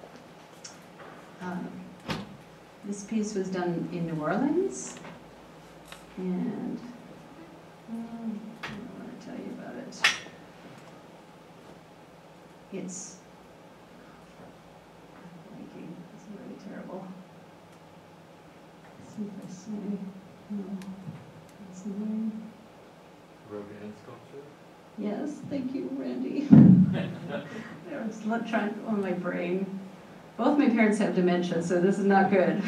Um, this piece was done in New Orleans, and um, I don't want to tell you about it. It's, blanking. It's really terrible. Let's see if I say, no, that's the name. Rodin sculpture? Yes, thank you, Randy. I was trying on my brain. Both my parents have dementia, so this is not good.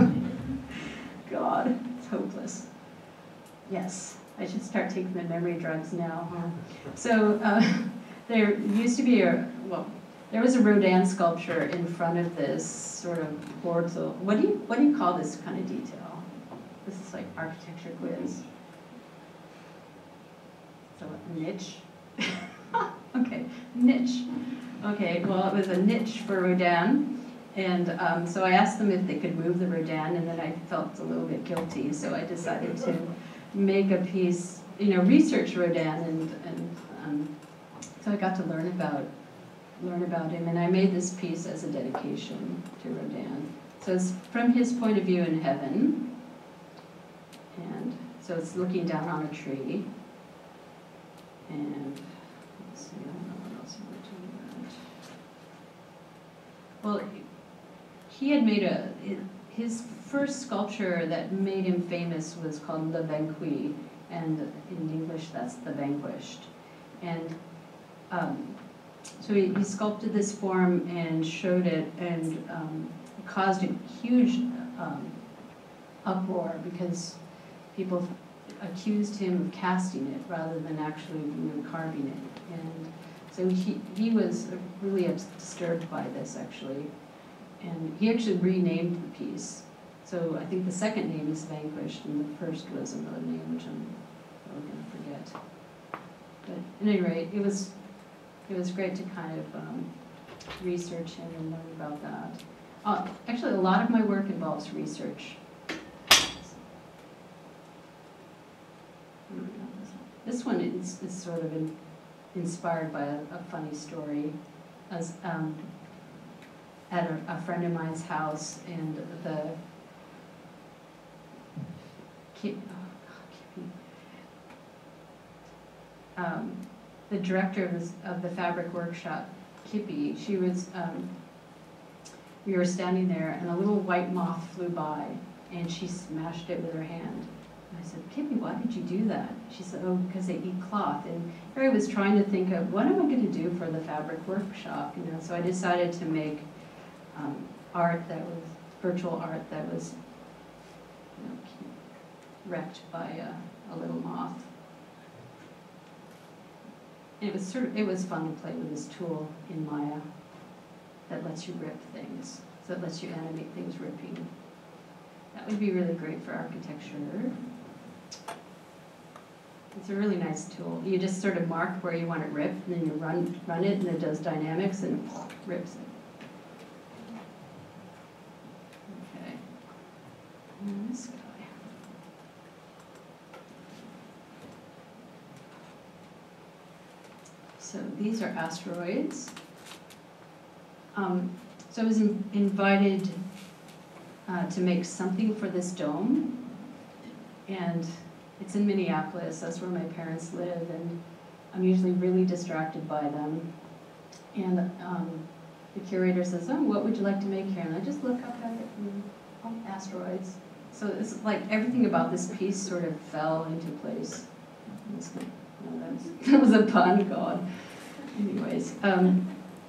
God, it's hopeless. Yes, I should start taking the memory drugs now, huh? So uh, there used to be a, well, there was a Rodin sculpture in front of this sort of portal. What do you, what do you call this kind of detail? This is like architecture quiz. So a niche? Okay, niche. Okay, well, it was a niche for Rodin. And um, so I asked them if they could move the Rodin, and then I felt a little bit guilty, so I decided to make a piece, you know, research Rodin, and, and um, so I got to learn about learn about him, and I made this piece as a dedication to Rodin. So it's from his point of view in heaven, and so it's looking down on a tree, and let's see, I don't know what else I want to do about. Well, he had made a, his first sculpture that made him famous was called Le Vanqui, and in English that's The Vanquished. And um, so he, he sculpted this form and showed it, and um, it caused a huge um, uproar because people accused him of casting it rather than actually, you know, carving it. And so he, he was really disturbed by this, actually. And he actually renamed the piece. So I think the second name is Vanquished, and the first was another name, which I'm probably going to forget. But at any rate, it was, it was great to kind of um, research him and learn about that. Uh, actually, a lot of my work involves research. This one is, is sort of in, inspired by a, a funny story. As um, at a, a friend of mine's house, and the Kip, oh, God, um, the director of, this, of the fabric workshop, Kippy, she was, um, we were standing there, and a little white moth flew by, and she smashed it with her hand. And I said, Kippy, why did you do that? She said, oh, because they eat cloth. And here I was trying to think of, what am I going to do for the fabric workshop? You know, so I decided to make um, art that was, virtual art that was, you know, wrecked by a, a little moth. And it was sort of, it was fun to play with this tool in Maya that lets you rip things. So it lets you animate things ripping. That would be really great for architecture. It's a really nice tool. You just sort of mark where you want it ripped, and then you run run it, and it does dynamics, and it rips it. Okay. And this guy. So these are asteroids. Um, so I was in, invited uh, to make something for this dome, and it's in Minneapolis. That's where my parents live, and I'm usually really distracted by them. And um, the curator says, "Oh, what would you like to make here?" And I just look up at it, and oh, asteroids. So it's like everything about this piece sort of fell into place. No, that, was, that was a pun, God. Anyways, um,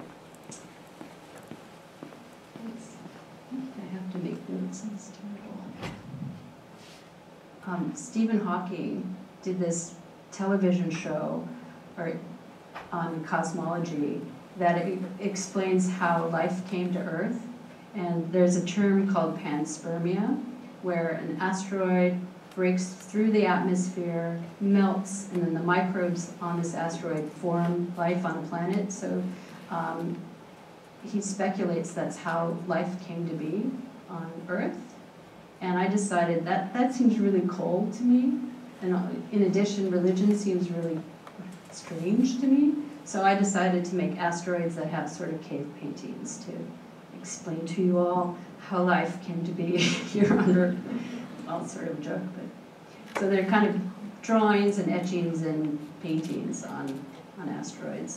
I have to make notes on this table. Um, Stephen Hawking did this television show or, on cosmology that it explains how life came to Earth. And there's a term called panspermia, where an asteroid breaks through the atmosphere, melts, and then the microbes on this asteroid form life on a planet. So um, he speculates that's how life came to be on Earth. And I decided that that seems really cold to me. And in addition, religion seems really strange to me. So I decided to make asteroids that have sort of cave paintings to explain to you all how life came to be here on Earth. Well, sort of joke, but so they're kind of drawings and etchings and paintings on, on asteroids.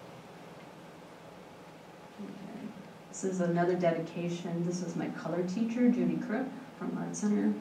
Okay. This is another dedication. This is my color teacher, Judy Crook from Art Center.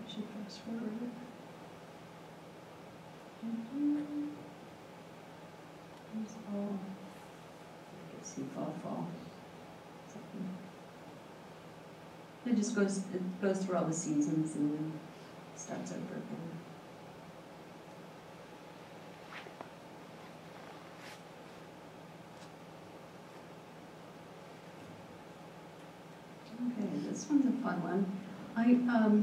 should fast forward it. Mhm. It's all, I can see fall, fall. Something. It just goes, it goes through all the seasons and then starts over again. Okay, this one's a fun one. I, um,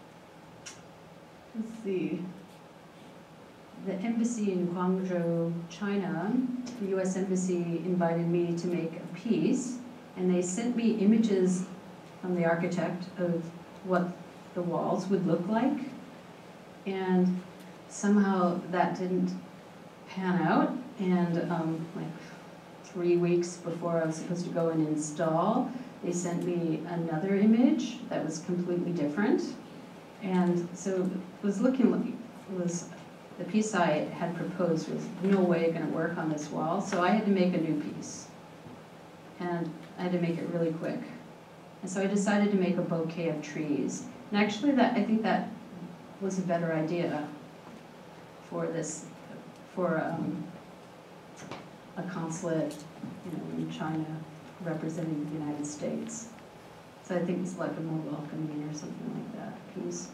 let's see. The embassy in Guangzhou, China, the U S Embassy invited me to make a piece, and they sent me images from the architect of what the walls would look like. And somehow that didn't pan out, and um, like three weeks before I was supposed to go and install, they sent me another image that was completely different. And so it was looking like, it was, the piece I had proposed was no way gonna work on this wall, so I had to make a new piece. And I had to make it really quick. And so I decided to make a bouquet of trees. And actually that, I think that was a better idea for this, for um, a consulate, you know, in China representing the United States. So I think it's like a more welcoming or something like that piece.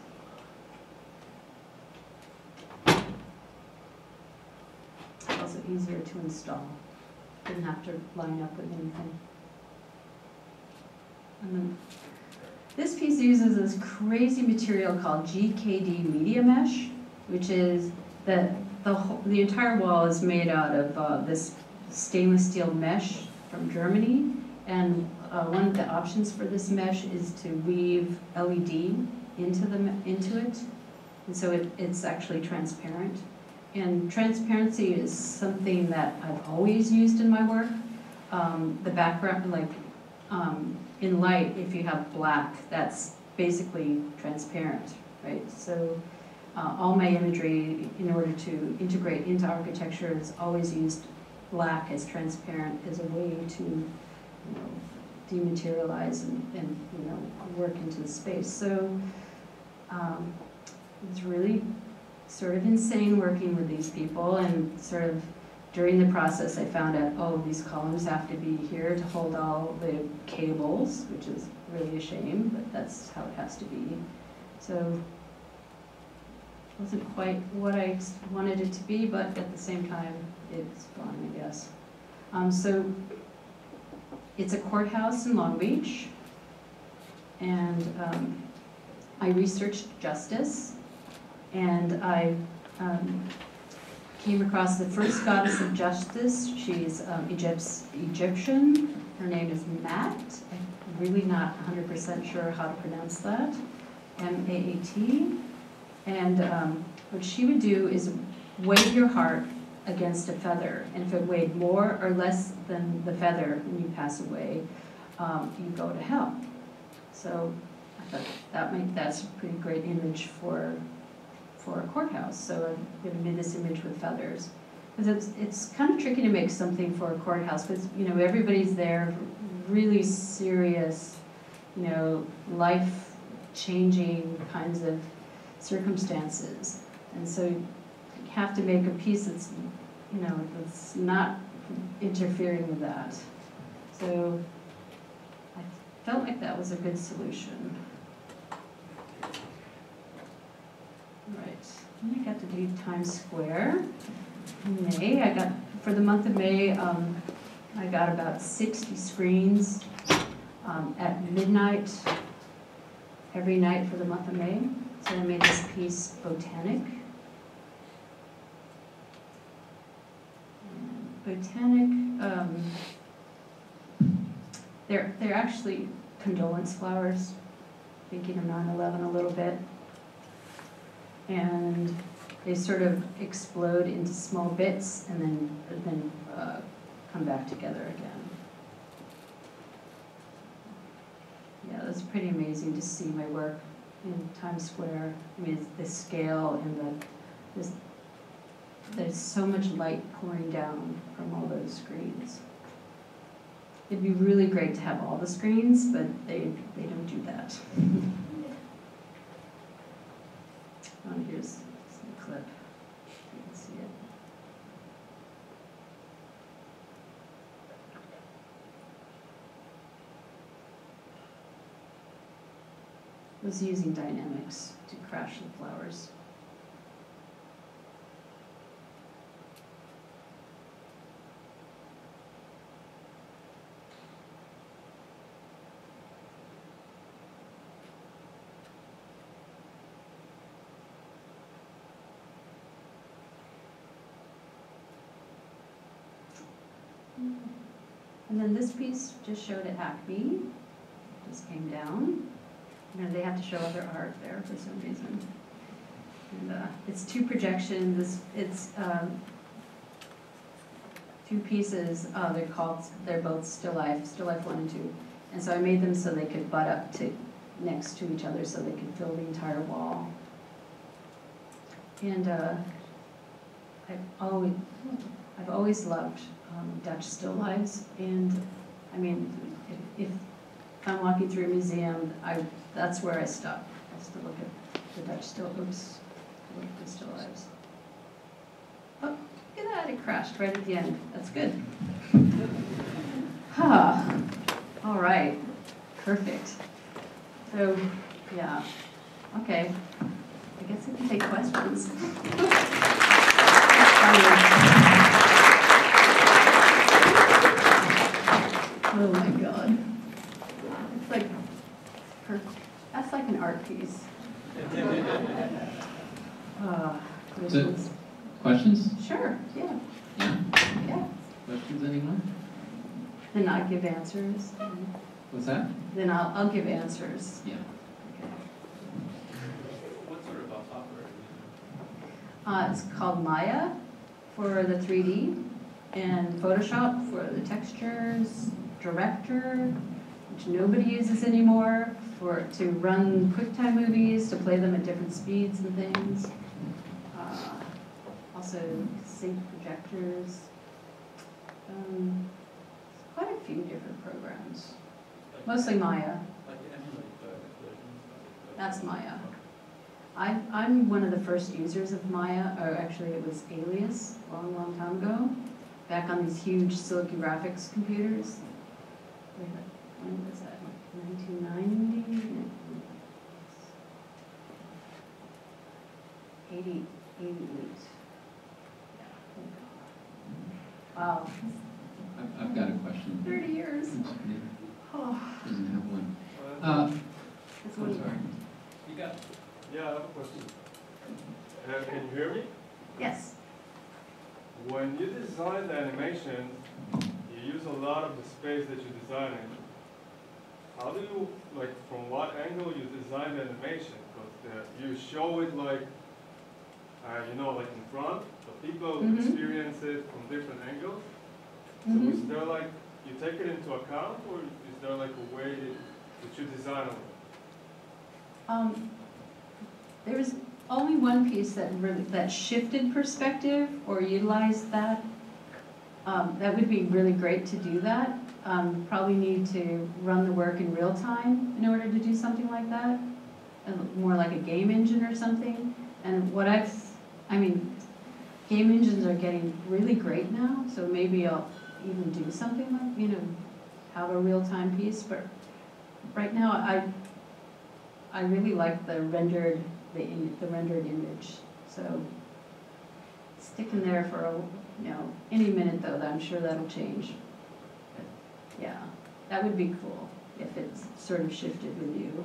Also easier to install. Didn't have to line up with anything. And then this piece uses this crazy material called G K D Media Mesh, which is the the whole, the entire wall is made out of uh, this stainless steel mesh from Germany, and uh, one of the options for this mesh is to weave L E D into the into it, and so it, it's actually transparent. And transparency is something that I've always used in my work. Um, the background, like um, in light, if you have black, that's basically transparent, right? So uh, all my imagery, in order to integrate into architecture, has always used black as transparent as a way to, you know, dematerialize and, and you know, work into the space. So um, it's really sort of insane working with these people, and sort of during the process I found out, oh, these columns have to be here to hold all the cables, which is really a shame, but that's how it has to be. So it wasn't quite what I wanted it to be, but at the same time, it's fun, I guess. Um, so it's a courthouse in Long Beach, and um, I researched justice, and I um, came across the first goddess of justice. She's um, Egypt, Egyptian. Her name is Maat. I'm really not one hundred percent sure how to pronounce that. M A A T. And um, what she would do is weigh your heart against a feather, and if it weighed more or less than the feather when you pass away, um, you go to hell. So I thought that might, that's a pretty great image for for a courthouse. So I made this image with feathers, because it's it's kind of tricky to make something for a courthouse, because you know everybody's there, really serious, you know, life-changing kinds of circumstances, and so you have to make a piece that's, you know, that's not interfering with that. So I felt like that was a good solution. Right, then I got to do Times Square in May. I got, for the month of May, um, I got about sixty screens um, at midnight every night for the month of May. So I made this piece, Botanic. Botanic, um, they're, they're actually condolence flowers, thinking of nine eleven a little bit. And they sort of explode into small bits and then, and then uh, come back together again. Yeah, it was pretty amazing to see my work in Times Square. I mean, the scale and the, this, there's so much light pouring down from all those screens. It'd be really great to have all the screens, but they, they don't do that. Oh, here's some clip. You can see it. Was using dynamics to crash the flowers. And then this piece just showed at Acme, just came down. You know, they have to show other art there for some reason. And uh, it's two projections, it's, it's um, two pieces, uh, they're called, they're both Still Life, Still Life one and two. And so I made them so they could butt up to next to each other so they could fill the entire wall. And uh, I've always, I've always loved um, Dutch still lifes, and I mean, if, if I'm walking through a museum, I that's where I stop. Just to look at the Dutch still, oops, look at the still lives. Oh, look at that! It crashed right at the end. That's good. Huh. All right. Perfect. So, yeah. Okay. I guess I can take questions. Oh my God. It's like, that's like an art piece. Uh, So, questions? Sure, yeah. Yeah. Yeah. Questions, anyone? Then I give answers. What's that? Then I'll, I'll give answers. Yeah. Okay. What sort of uh, software are you using? Uh, it's called Maya for the three D, and Photoshop for the textures, Director, which nobody uses anymore, for to run QuickTime movies, to play them at different speeds and things. Uh, also, sync projectors. Um, quite a few different programs. Mostly Maya. Like emulate the versions? That's Maya. I, I'm one of the first users of Maya, or actually it was Alias, a long, long time ago, back on these huge Silicon Graphics computers. When was that? nineteen ninety? eighty, eighty-eight. Wow, I've, I've got a question. thirty years. Oh, Doesn't have one. Uh, Uh, that's I'm one. sorry. you got Yeah, I have a question. Uh, can you hear me? Yes. When you design the animation, you use a lot of the space that you're designing. How do you, like, from what angle you design the animation? Because you show it like, uh, you know, like in front, but people Mhm. experience it from different angles. So Mhm. is there like, you take it into account, or is there like a way that, that you design it? Um, there was only one piece that really, that shifted perspective or utilized that. Um, that would be really great to do that. Um, probably need to run the work in real time in order to do something like that. And more like a game engine or something. And what I've, I mean, game engines are getting really great now, so maybe I'll even do something like, you know, have a real-time piece. But right now, I, I really like the rendered, the, in, the rendered image. So sticking there for a, you know, any minute though, I'm sure that'll change. But yeah, that would be cool if it's sort of shifted with you.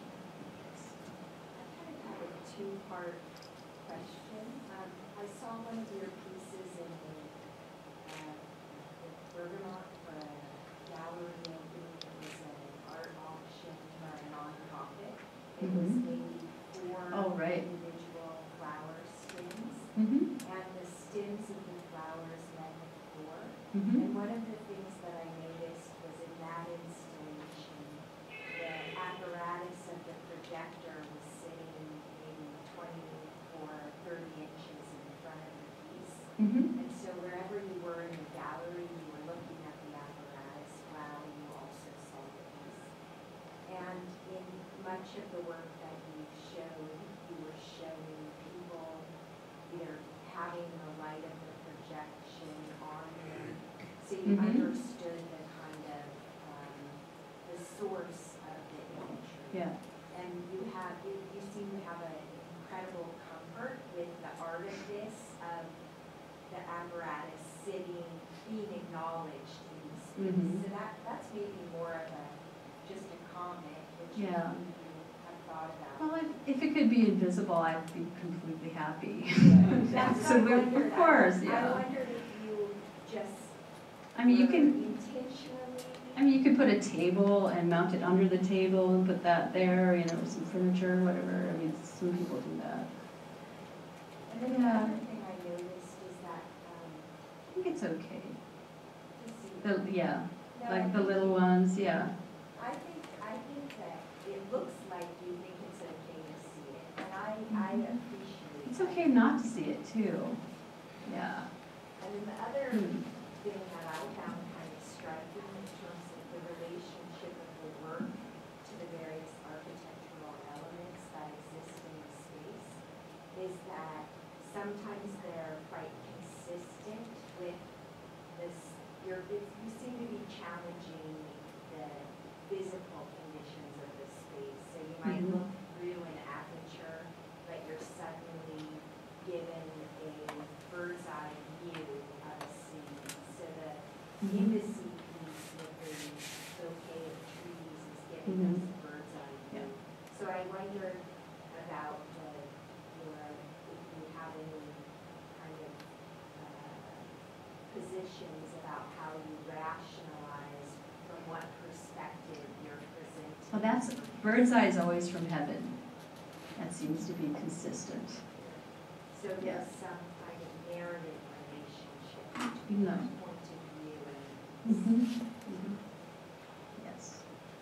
I kind of have a two-part question. Um, I saw one of your pieces in the, uh, the Bergamot uh, gallery opening. It was an art auction for a nonprofit. It was Mhm. maybe four Oh, right. individual flower stems, Mm-hmm. and the stems of the flowers met the floor. Mm-hmm. And one of the things that I noticed was in that installation, the apparatus of the projector was sitting maybe twenty or thirty inches in front of the piece. Mm-hmm. And so wherever you were in the gallery, you were looking at the apparatus while you also saw the piece. And in much of the work that you showed, you were showing people either having the light of the projection on them, so you Mhm. understood the kind of, um, the source of the imagery. Yeah. And you have, you, you seem to have an incredible comfort with the artifice of the apparatus sitting, being acknowledged in the space. Mhm. So that, that's maybe more of a, just a comment, which you Yeah. have thought about. Well, if, if it could be invisible, I'd be completely happy. That's what I Absolutely, wondered. of course, I- I yeah. wondered if you just. I mean, you were can, intentionally. I mean, you could put a table and mount it under the table and put that there, you know, some furniture, whatever. I mean, some people do that. And then the Yeah. other thing I noticed is that, um, I think it's okay. to see. The, yeah, No, I like the think- little ones, yeah. I think, I think that it looks like you think it's okay to see it, and I, I Mhm. appreciate. It's that. okay not to see it too. Yeah. And then the other Hmm. thing that I found kind of striking in terms of the relationship of the work to the various architectural elements that exist in the space is that sometimes they're quite consistent with this, you're, it's- you seem to be challenging the physical conditions of the space. So you might Mhm. look through an aperture, but you're suddenly given a bird's eye view of a scene. So the Mhm. embassy piece with the bouquet of trees is giving Mhm. us a bird's eye view. So I wondered about the, your, if you have any kind of uh, positions about how you rationalize from what perspective you're presenting. Well, that's, bird's eye is always from heaven. That seems to be consistent. So Yeah. there's some kind of narrative relationship between No. point of view and. Mhm. Mhm. Yes.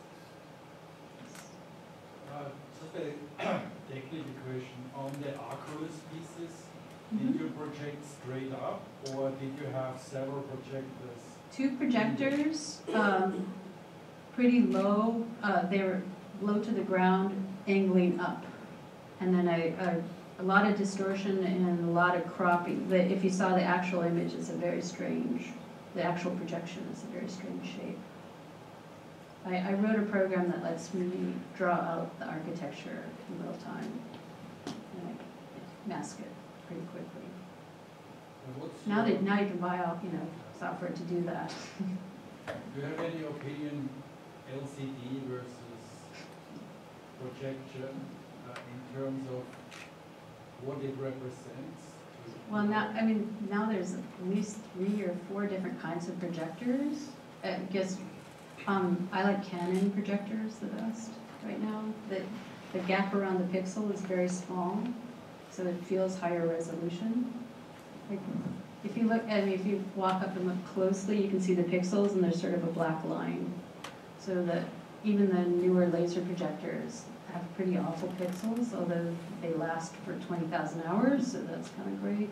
Uh, Just a technical question. On the Oculus pieces, Mhm. did you project straight up or did you have several projectors? Two projectors, um, pretty low, uh, they were low to the ground, angling up. And then I, I, a lot of distortion and a lot of cropping. The, if you saw the actual image, it's a very strange, the actual projection is a very strange shape. I, I wrote a program that lets me draw out the architecture in real time. And I mask it pretty quickly. And what's Now your- that, now you can buy out, you know, software to do that. Do you have any opinion, L C D versus projection, uh, in terms of what it represents? Well, now, I mean, now there's at least three or four different kinds of projectors. I guess, um, I like Canon projectors the best right now. The, the gap around the pixel is very small, so it feels higher resolution. Like, if you look, I mean, if you walk up and look closely, you can see the pixels and there's sort of a black line. So that even the newer laser projectors have pretty awful pixels, although they last for twenty thousand hours, so that's kind of great.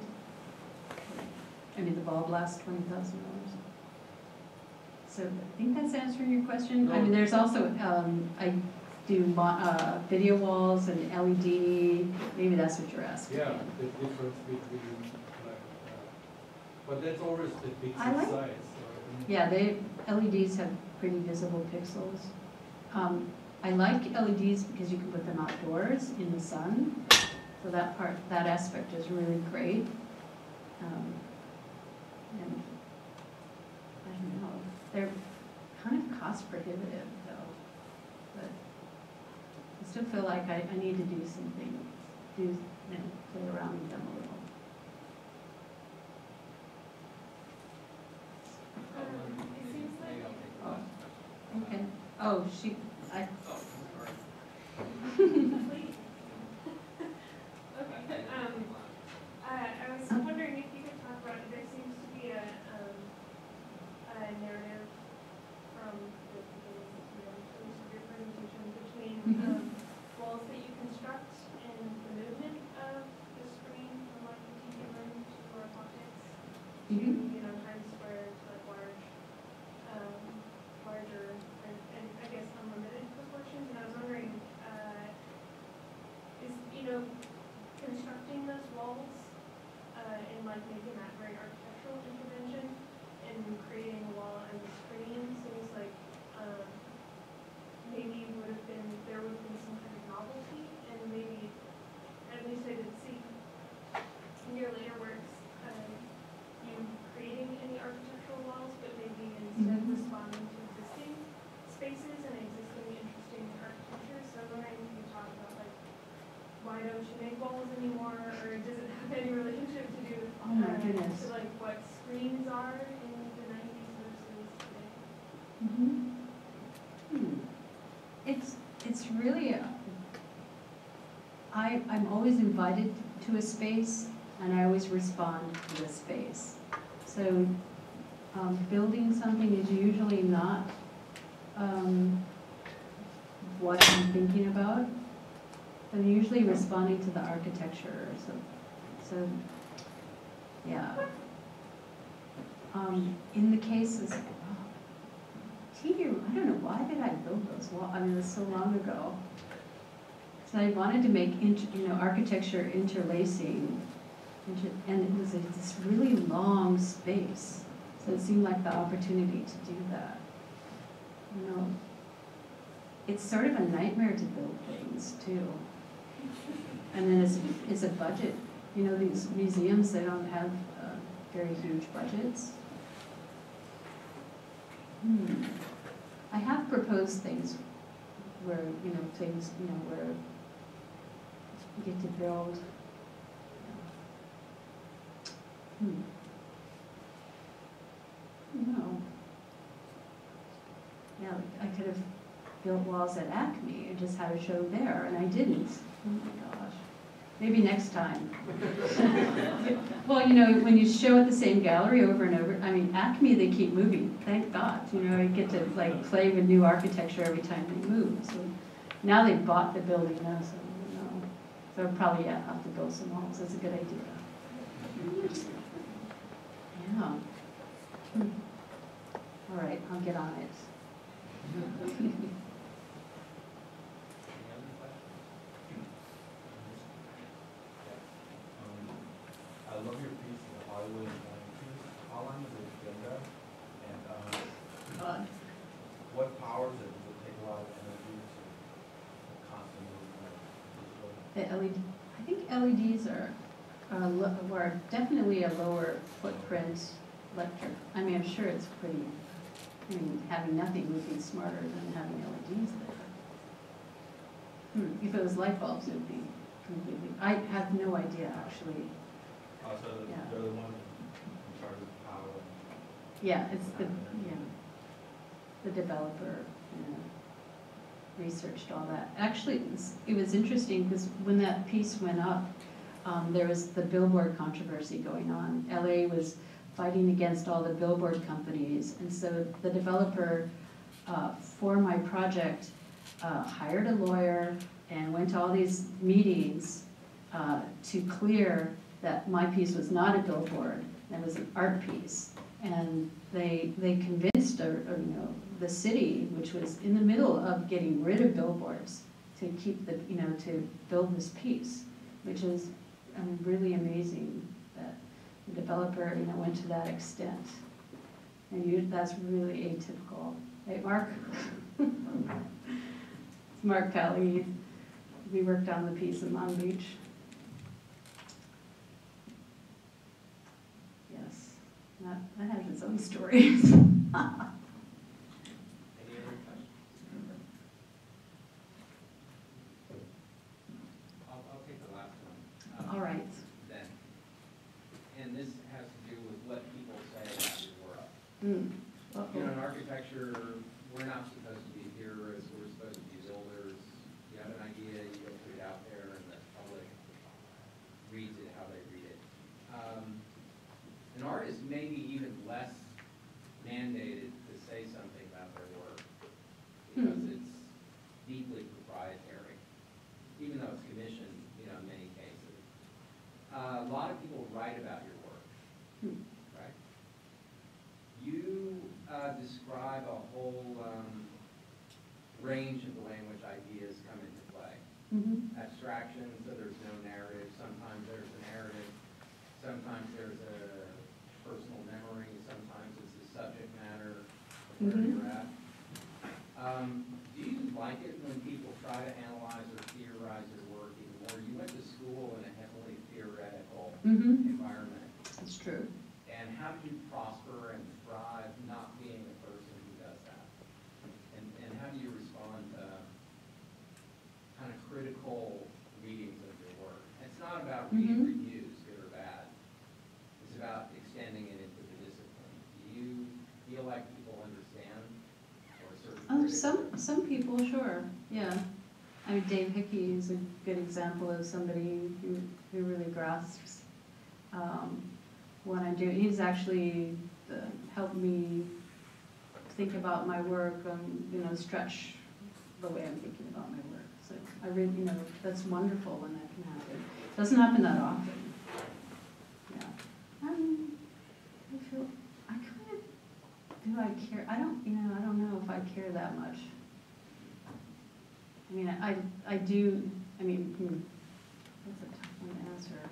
I mean, the bulb lasts twenty thousand hours. So I think that's answering your question. I mean, there's also, um, I do mo- uh, video walls and L E D, maybe that's what you're asking. Yeah, the difference between, like, uh, but that's always the pixel I like- size. so, I mean, Yeah, they, L E Ds have pretty visible pixels. Um, I like L E Ds because you can put them outdoors in the sun, so that part, that aspect is really great. Um, and I don't know, they're kind of cost prohibitive though, but I still feel like I, I need to do something, do, you know, play around with them a little. Um, it seems like Oh, okay. Oh, she, I, Oh, sorry. Please. Okay, um, I, I was wondering if you could talk about, there seems to be a, um, a narrative from the beginning, you know, at least of your presentation between, Mhm. um, walls that you construct and the movement of the screen from like the T V room to our pockets to, Mhm. you know, Times Square to like large, um, larger, and, and I guess unlimited proportions, and I was wondering, uh, is, you know, why don't you make walls anymore, or does it have any relationship to do with, Oh my uh, goodness. to like what screens are in the nineties versus today? Mhm. Hmm. It's, it's really, a- I, I'm always invited to a space, and I always respond to the space. So, um, building something is usually not, um, what I'm thinking about. I'm usually responding to the architecture or so, so, yeah. Um, in the cases, T V, I don't know, why did I build those walls? I mean, it was so long ago. So I wanted to make, int- you know, architecture interlacing, inter- and it was a, this really long space. So it seemed like the opportunity to do that. You know, it's sort of a nightmare to build things too. And then it's, it's a budget. You know, these museums, they don't have uh, very huge budgets. Hmm. I have proposed things where, you know, things, you know, where you get to build. Hmm. No. Yeah, I could have built walls at Acme and just had a show there, and I didn't. Oh my gosh. Maybe next time. Well, you know, when you show at the same gallery over and over, I mean, Acme, they keep moving, thank God. You know, I get to like play with new architecture every time they move. So now they've bought the building now, so, you know, so I'll probably yeah, have to build some walls. That's a good idea. Yeah. Hmm. All right, I'll get on it. Any other questions? Um, I love your piece, the Hollywood and Morning piece. How long does it been there? And um, Uh, what powers it? Does it take a lot of energy to constantly uh, The L E D, I think L E Ds are, are, lo- are definitely a lower footprint electric. I mean, I'm sure it's pretty, I mean, having nothing would be smarter than having L E Ds there. Hmm, if it was light bulbs, it would be completely, I have no idea, actually. Also, Yeah. they're the ones in charge of power. Yeah, it's the, yeah, the developer, you know, researched all that. Actually, it was, it was interesting because when that piece went up, um, there was the billboard controversy going on. L A was fighting against all the billboard companies, and so the developer uh, for my project uh, hired a lawyer and went to all these meetings uh, to clear that my piece was not a billboard, it was an art piece. And they, they convinced, or, or, you know, the city, which was in the middle of getting rid of billboards, to keep the, you know, to build this piece, which is um, really amazing that the developer, you know, went to that extent. And you, that's really atypical. Hey, Mark? Mark Pally, we worked on the piece in Long Beach. Yes, that, that has its own stories. Any other questions? I'll, I'll take the last one. Um, All right. Then, and this has to do with what people say about your work. Mm. You know, in Uh-oh. architecture, we're not supposed to be theorists, we're supposed to be builders. You have an idea, you go put it out there, and the public reads it how they read it. Um, an artist may be even less mandated to say something about their work because Hmm. it's deeply proprietary, even though it's commissioned, you know, in many cases. Uh, a lot of people write about your work, Hmm. right? You uh, describe a whole um, range of the language ideas come into play. Mhm. Abstraction, so there's no narrative. Sometimes there's a narrative. Sometimes there's a personal memory. Sometimes it's the subject matter of where Mhm. you're at. Um, do you like it when people try to analyze or theorize your work even more? You went to school in a heavily theoretical Mhm. environment. That's true. And how do you prosper and thrive not being a person who does that? And, and how do you respond to kind of critical readings of your being Mhm. reused, good or bad. It's about extending it into the discipline. Do you feel like people understand or certain Oh, critics- some, some people, sure, yeah. I mean, Dave Hickey is a good example of somebody who, who really grasps um, what I'm doing. He's actually uh, helped me think about my work, um, you know, stretch the way I'm thinking about my work. So I really, you know, that's wonderful when that can happen. Doesn't happen that often. Yeah. Um, I feel, I kind of, do I care? I don't, you know, I don't know if I care that much. I mean, I, I do, I mean, hmm, that's a tough one to answer.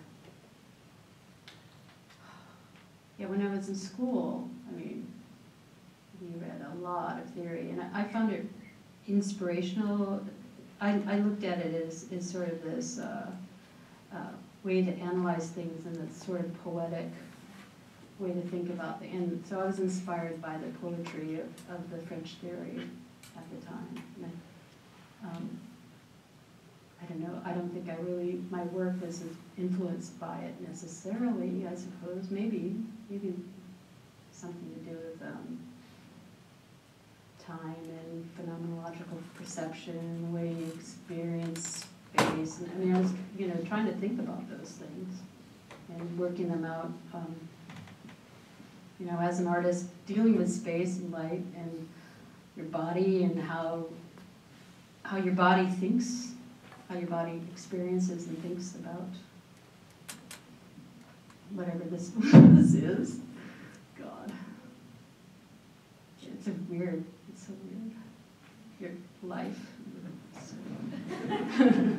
Yeah, when I was in school, I mean, we read a lot of theory, and I, I found it inspirational. I, I looked at it as, as sort of this uh, uh, way to analyze things and this sort of poetic way to think about the, and so I was inspired by the poetry of, of the French theory at the time. And I, Um, I don't know, I don't think I really, my work was influenced by it necessarily, I suppose, maybe, maybe something to do with um, time and phenomenological perception, the way you experience space, and I mean, I was, you know, trying to think about those things and working them out, um, you know, as an artist, dealing with space and light and your body and how how your body thinks, how your body experiences and thinks about whatever this, this is. God. It's a weird, it's so weird. Your life.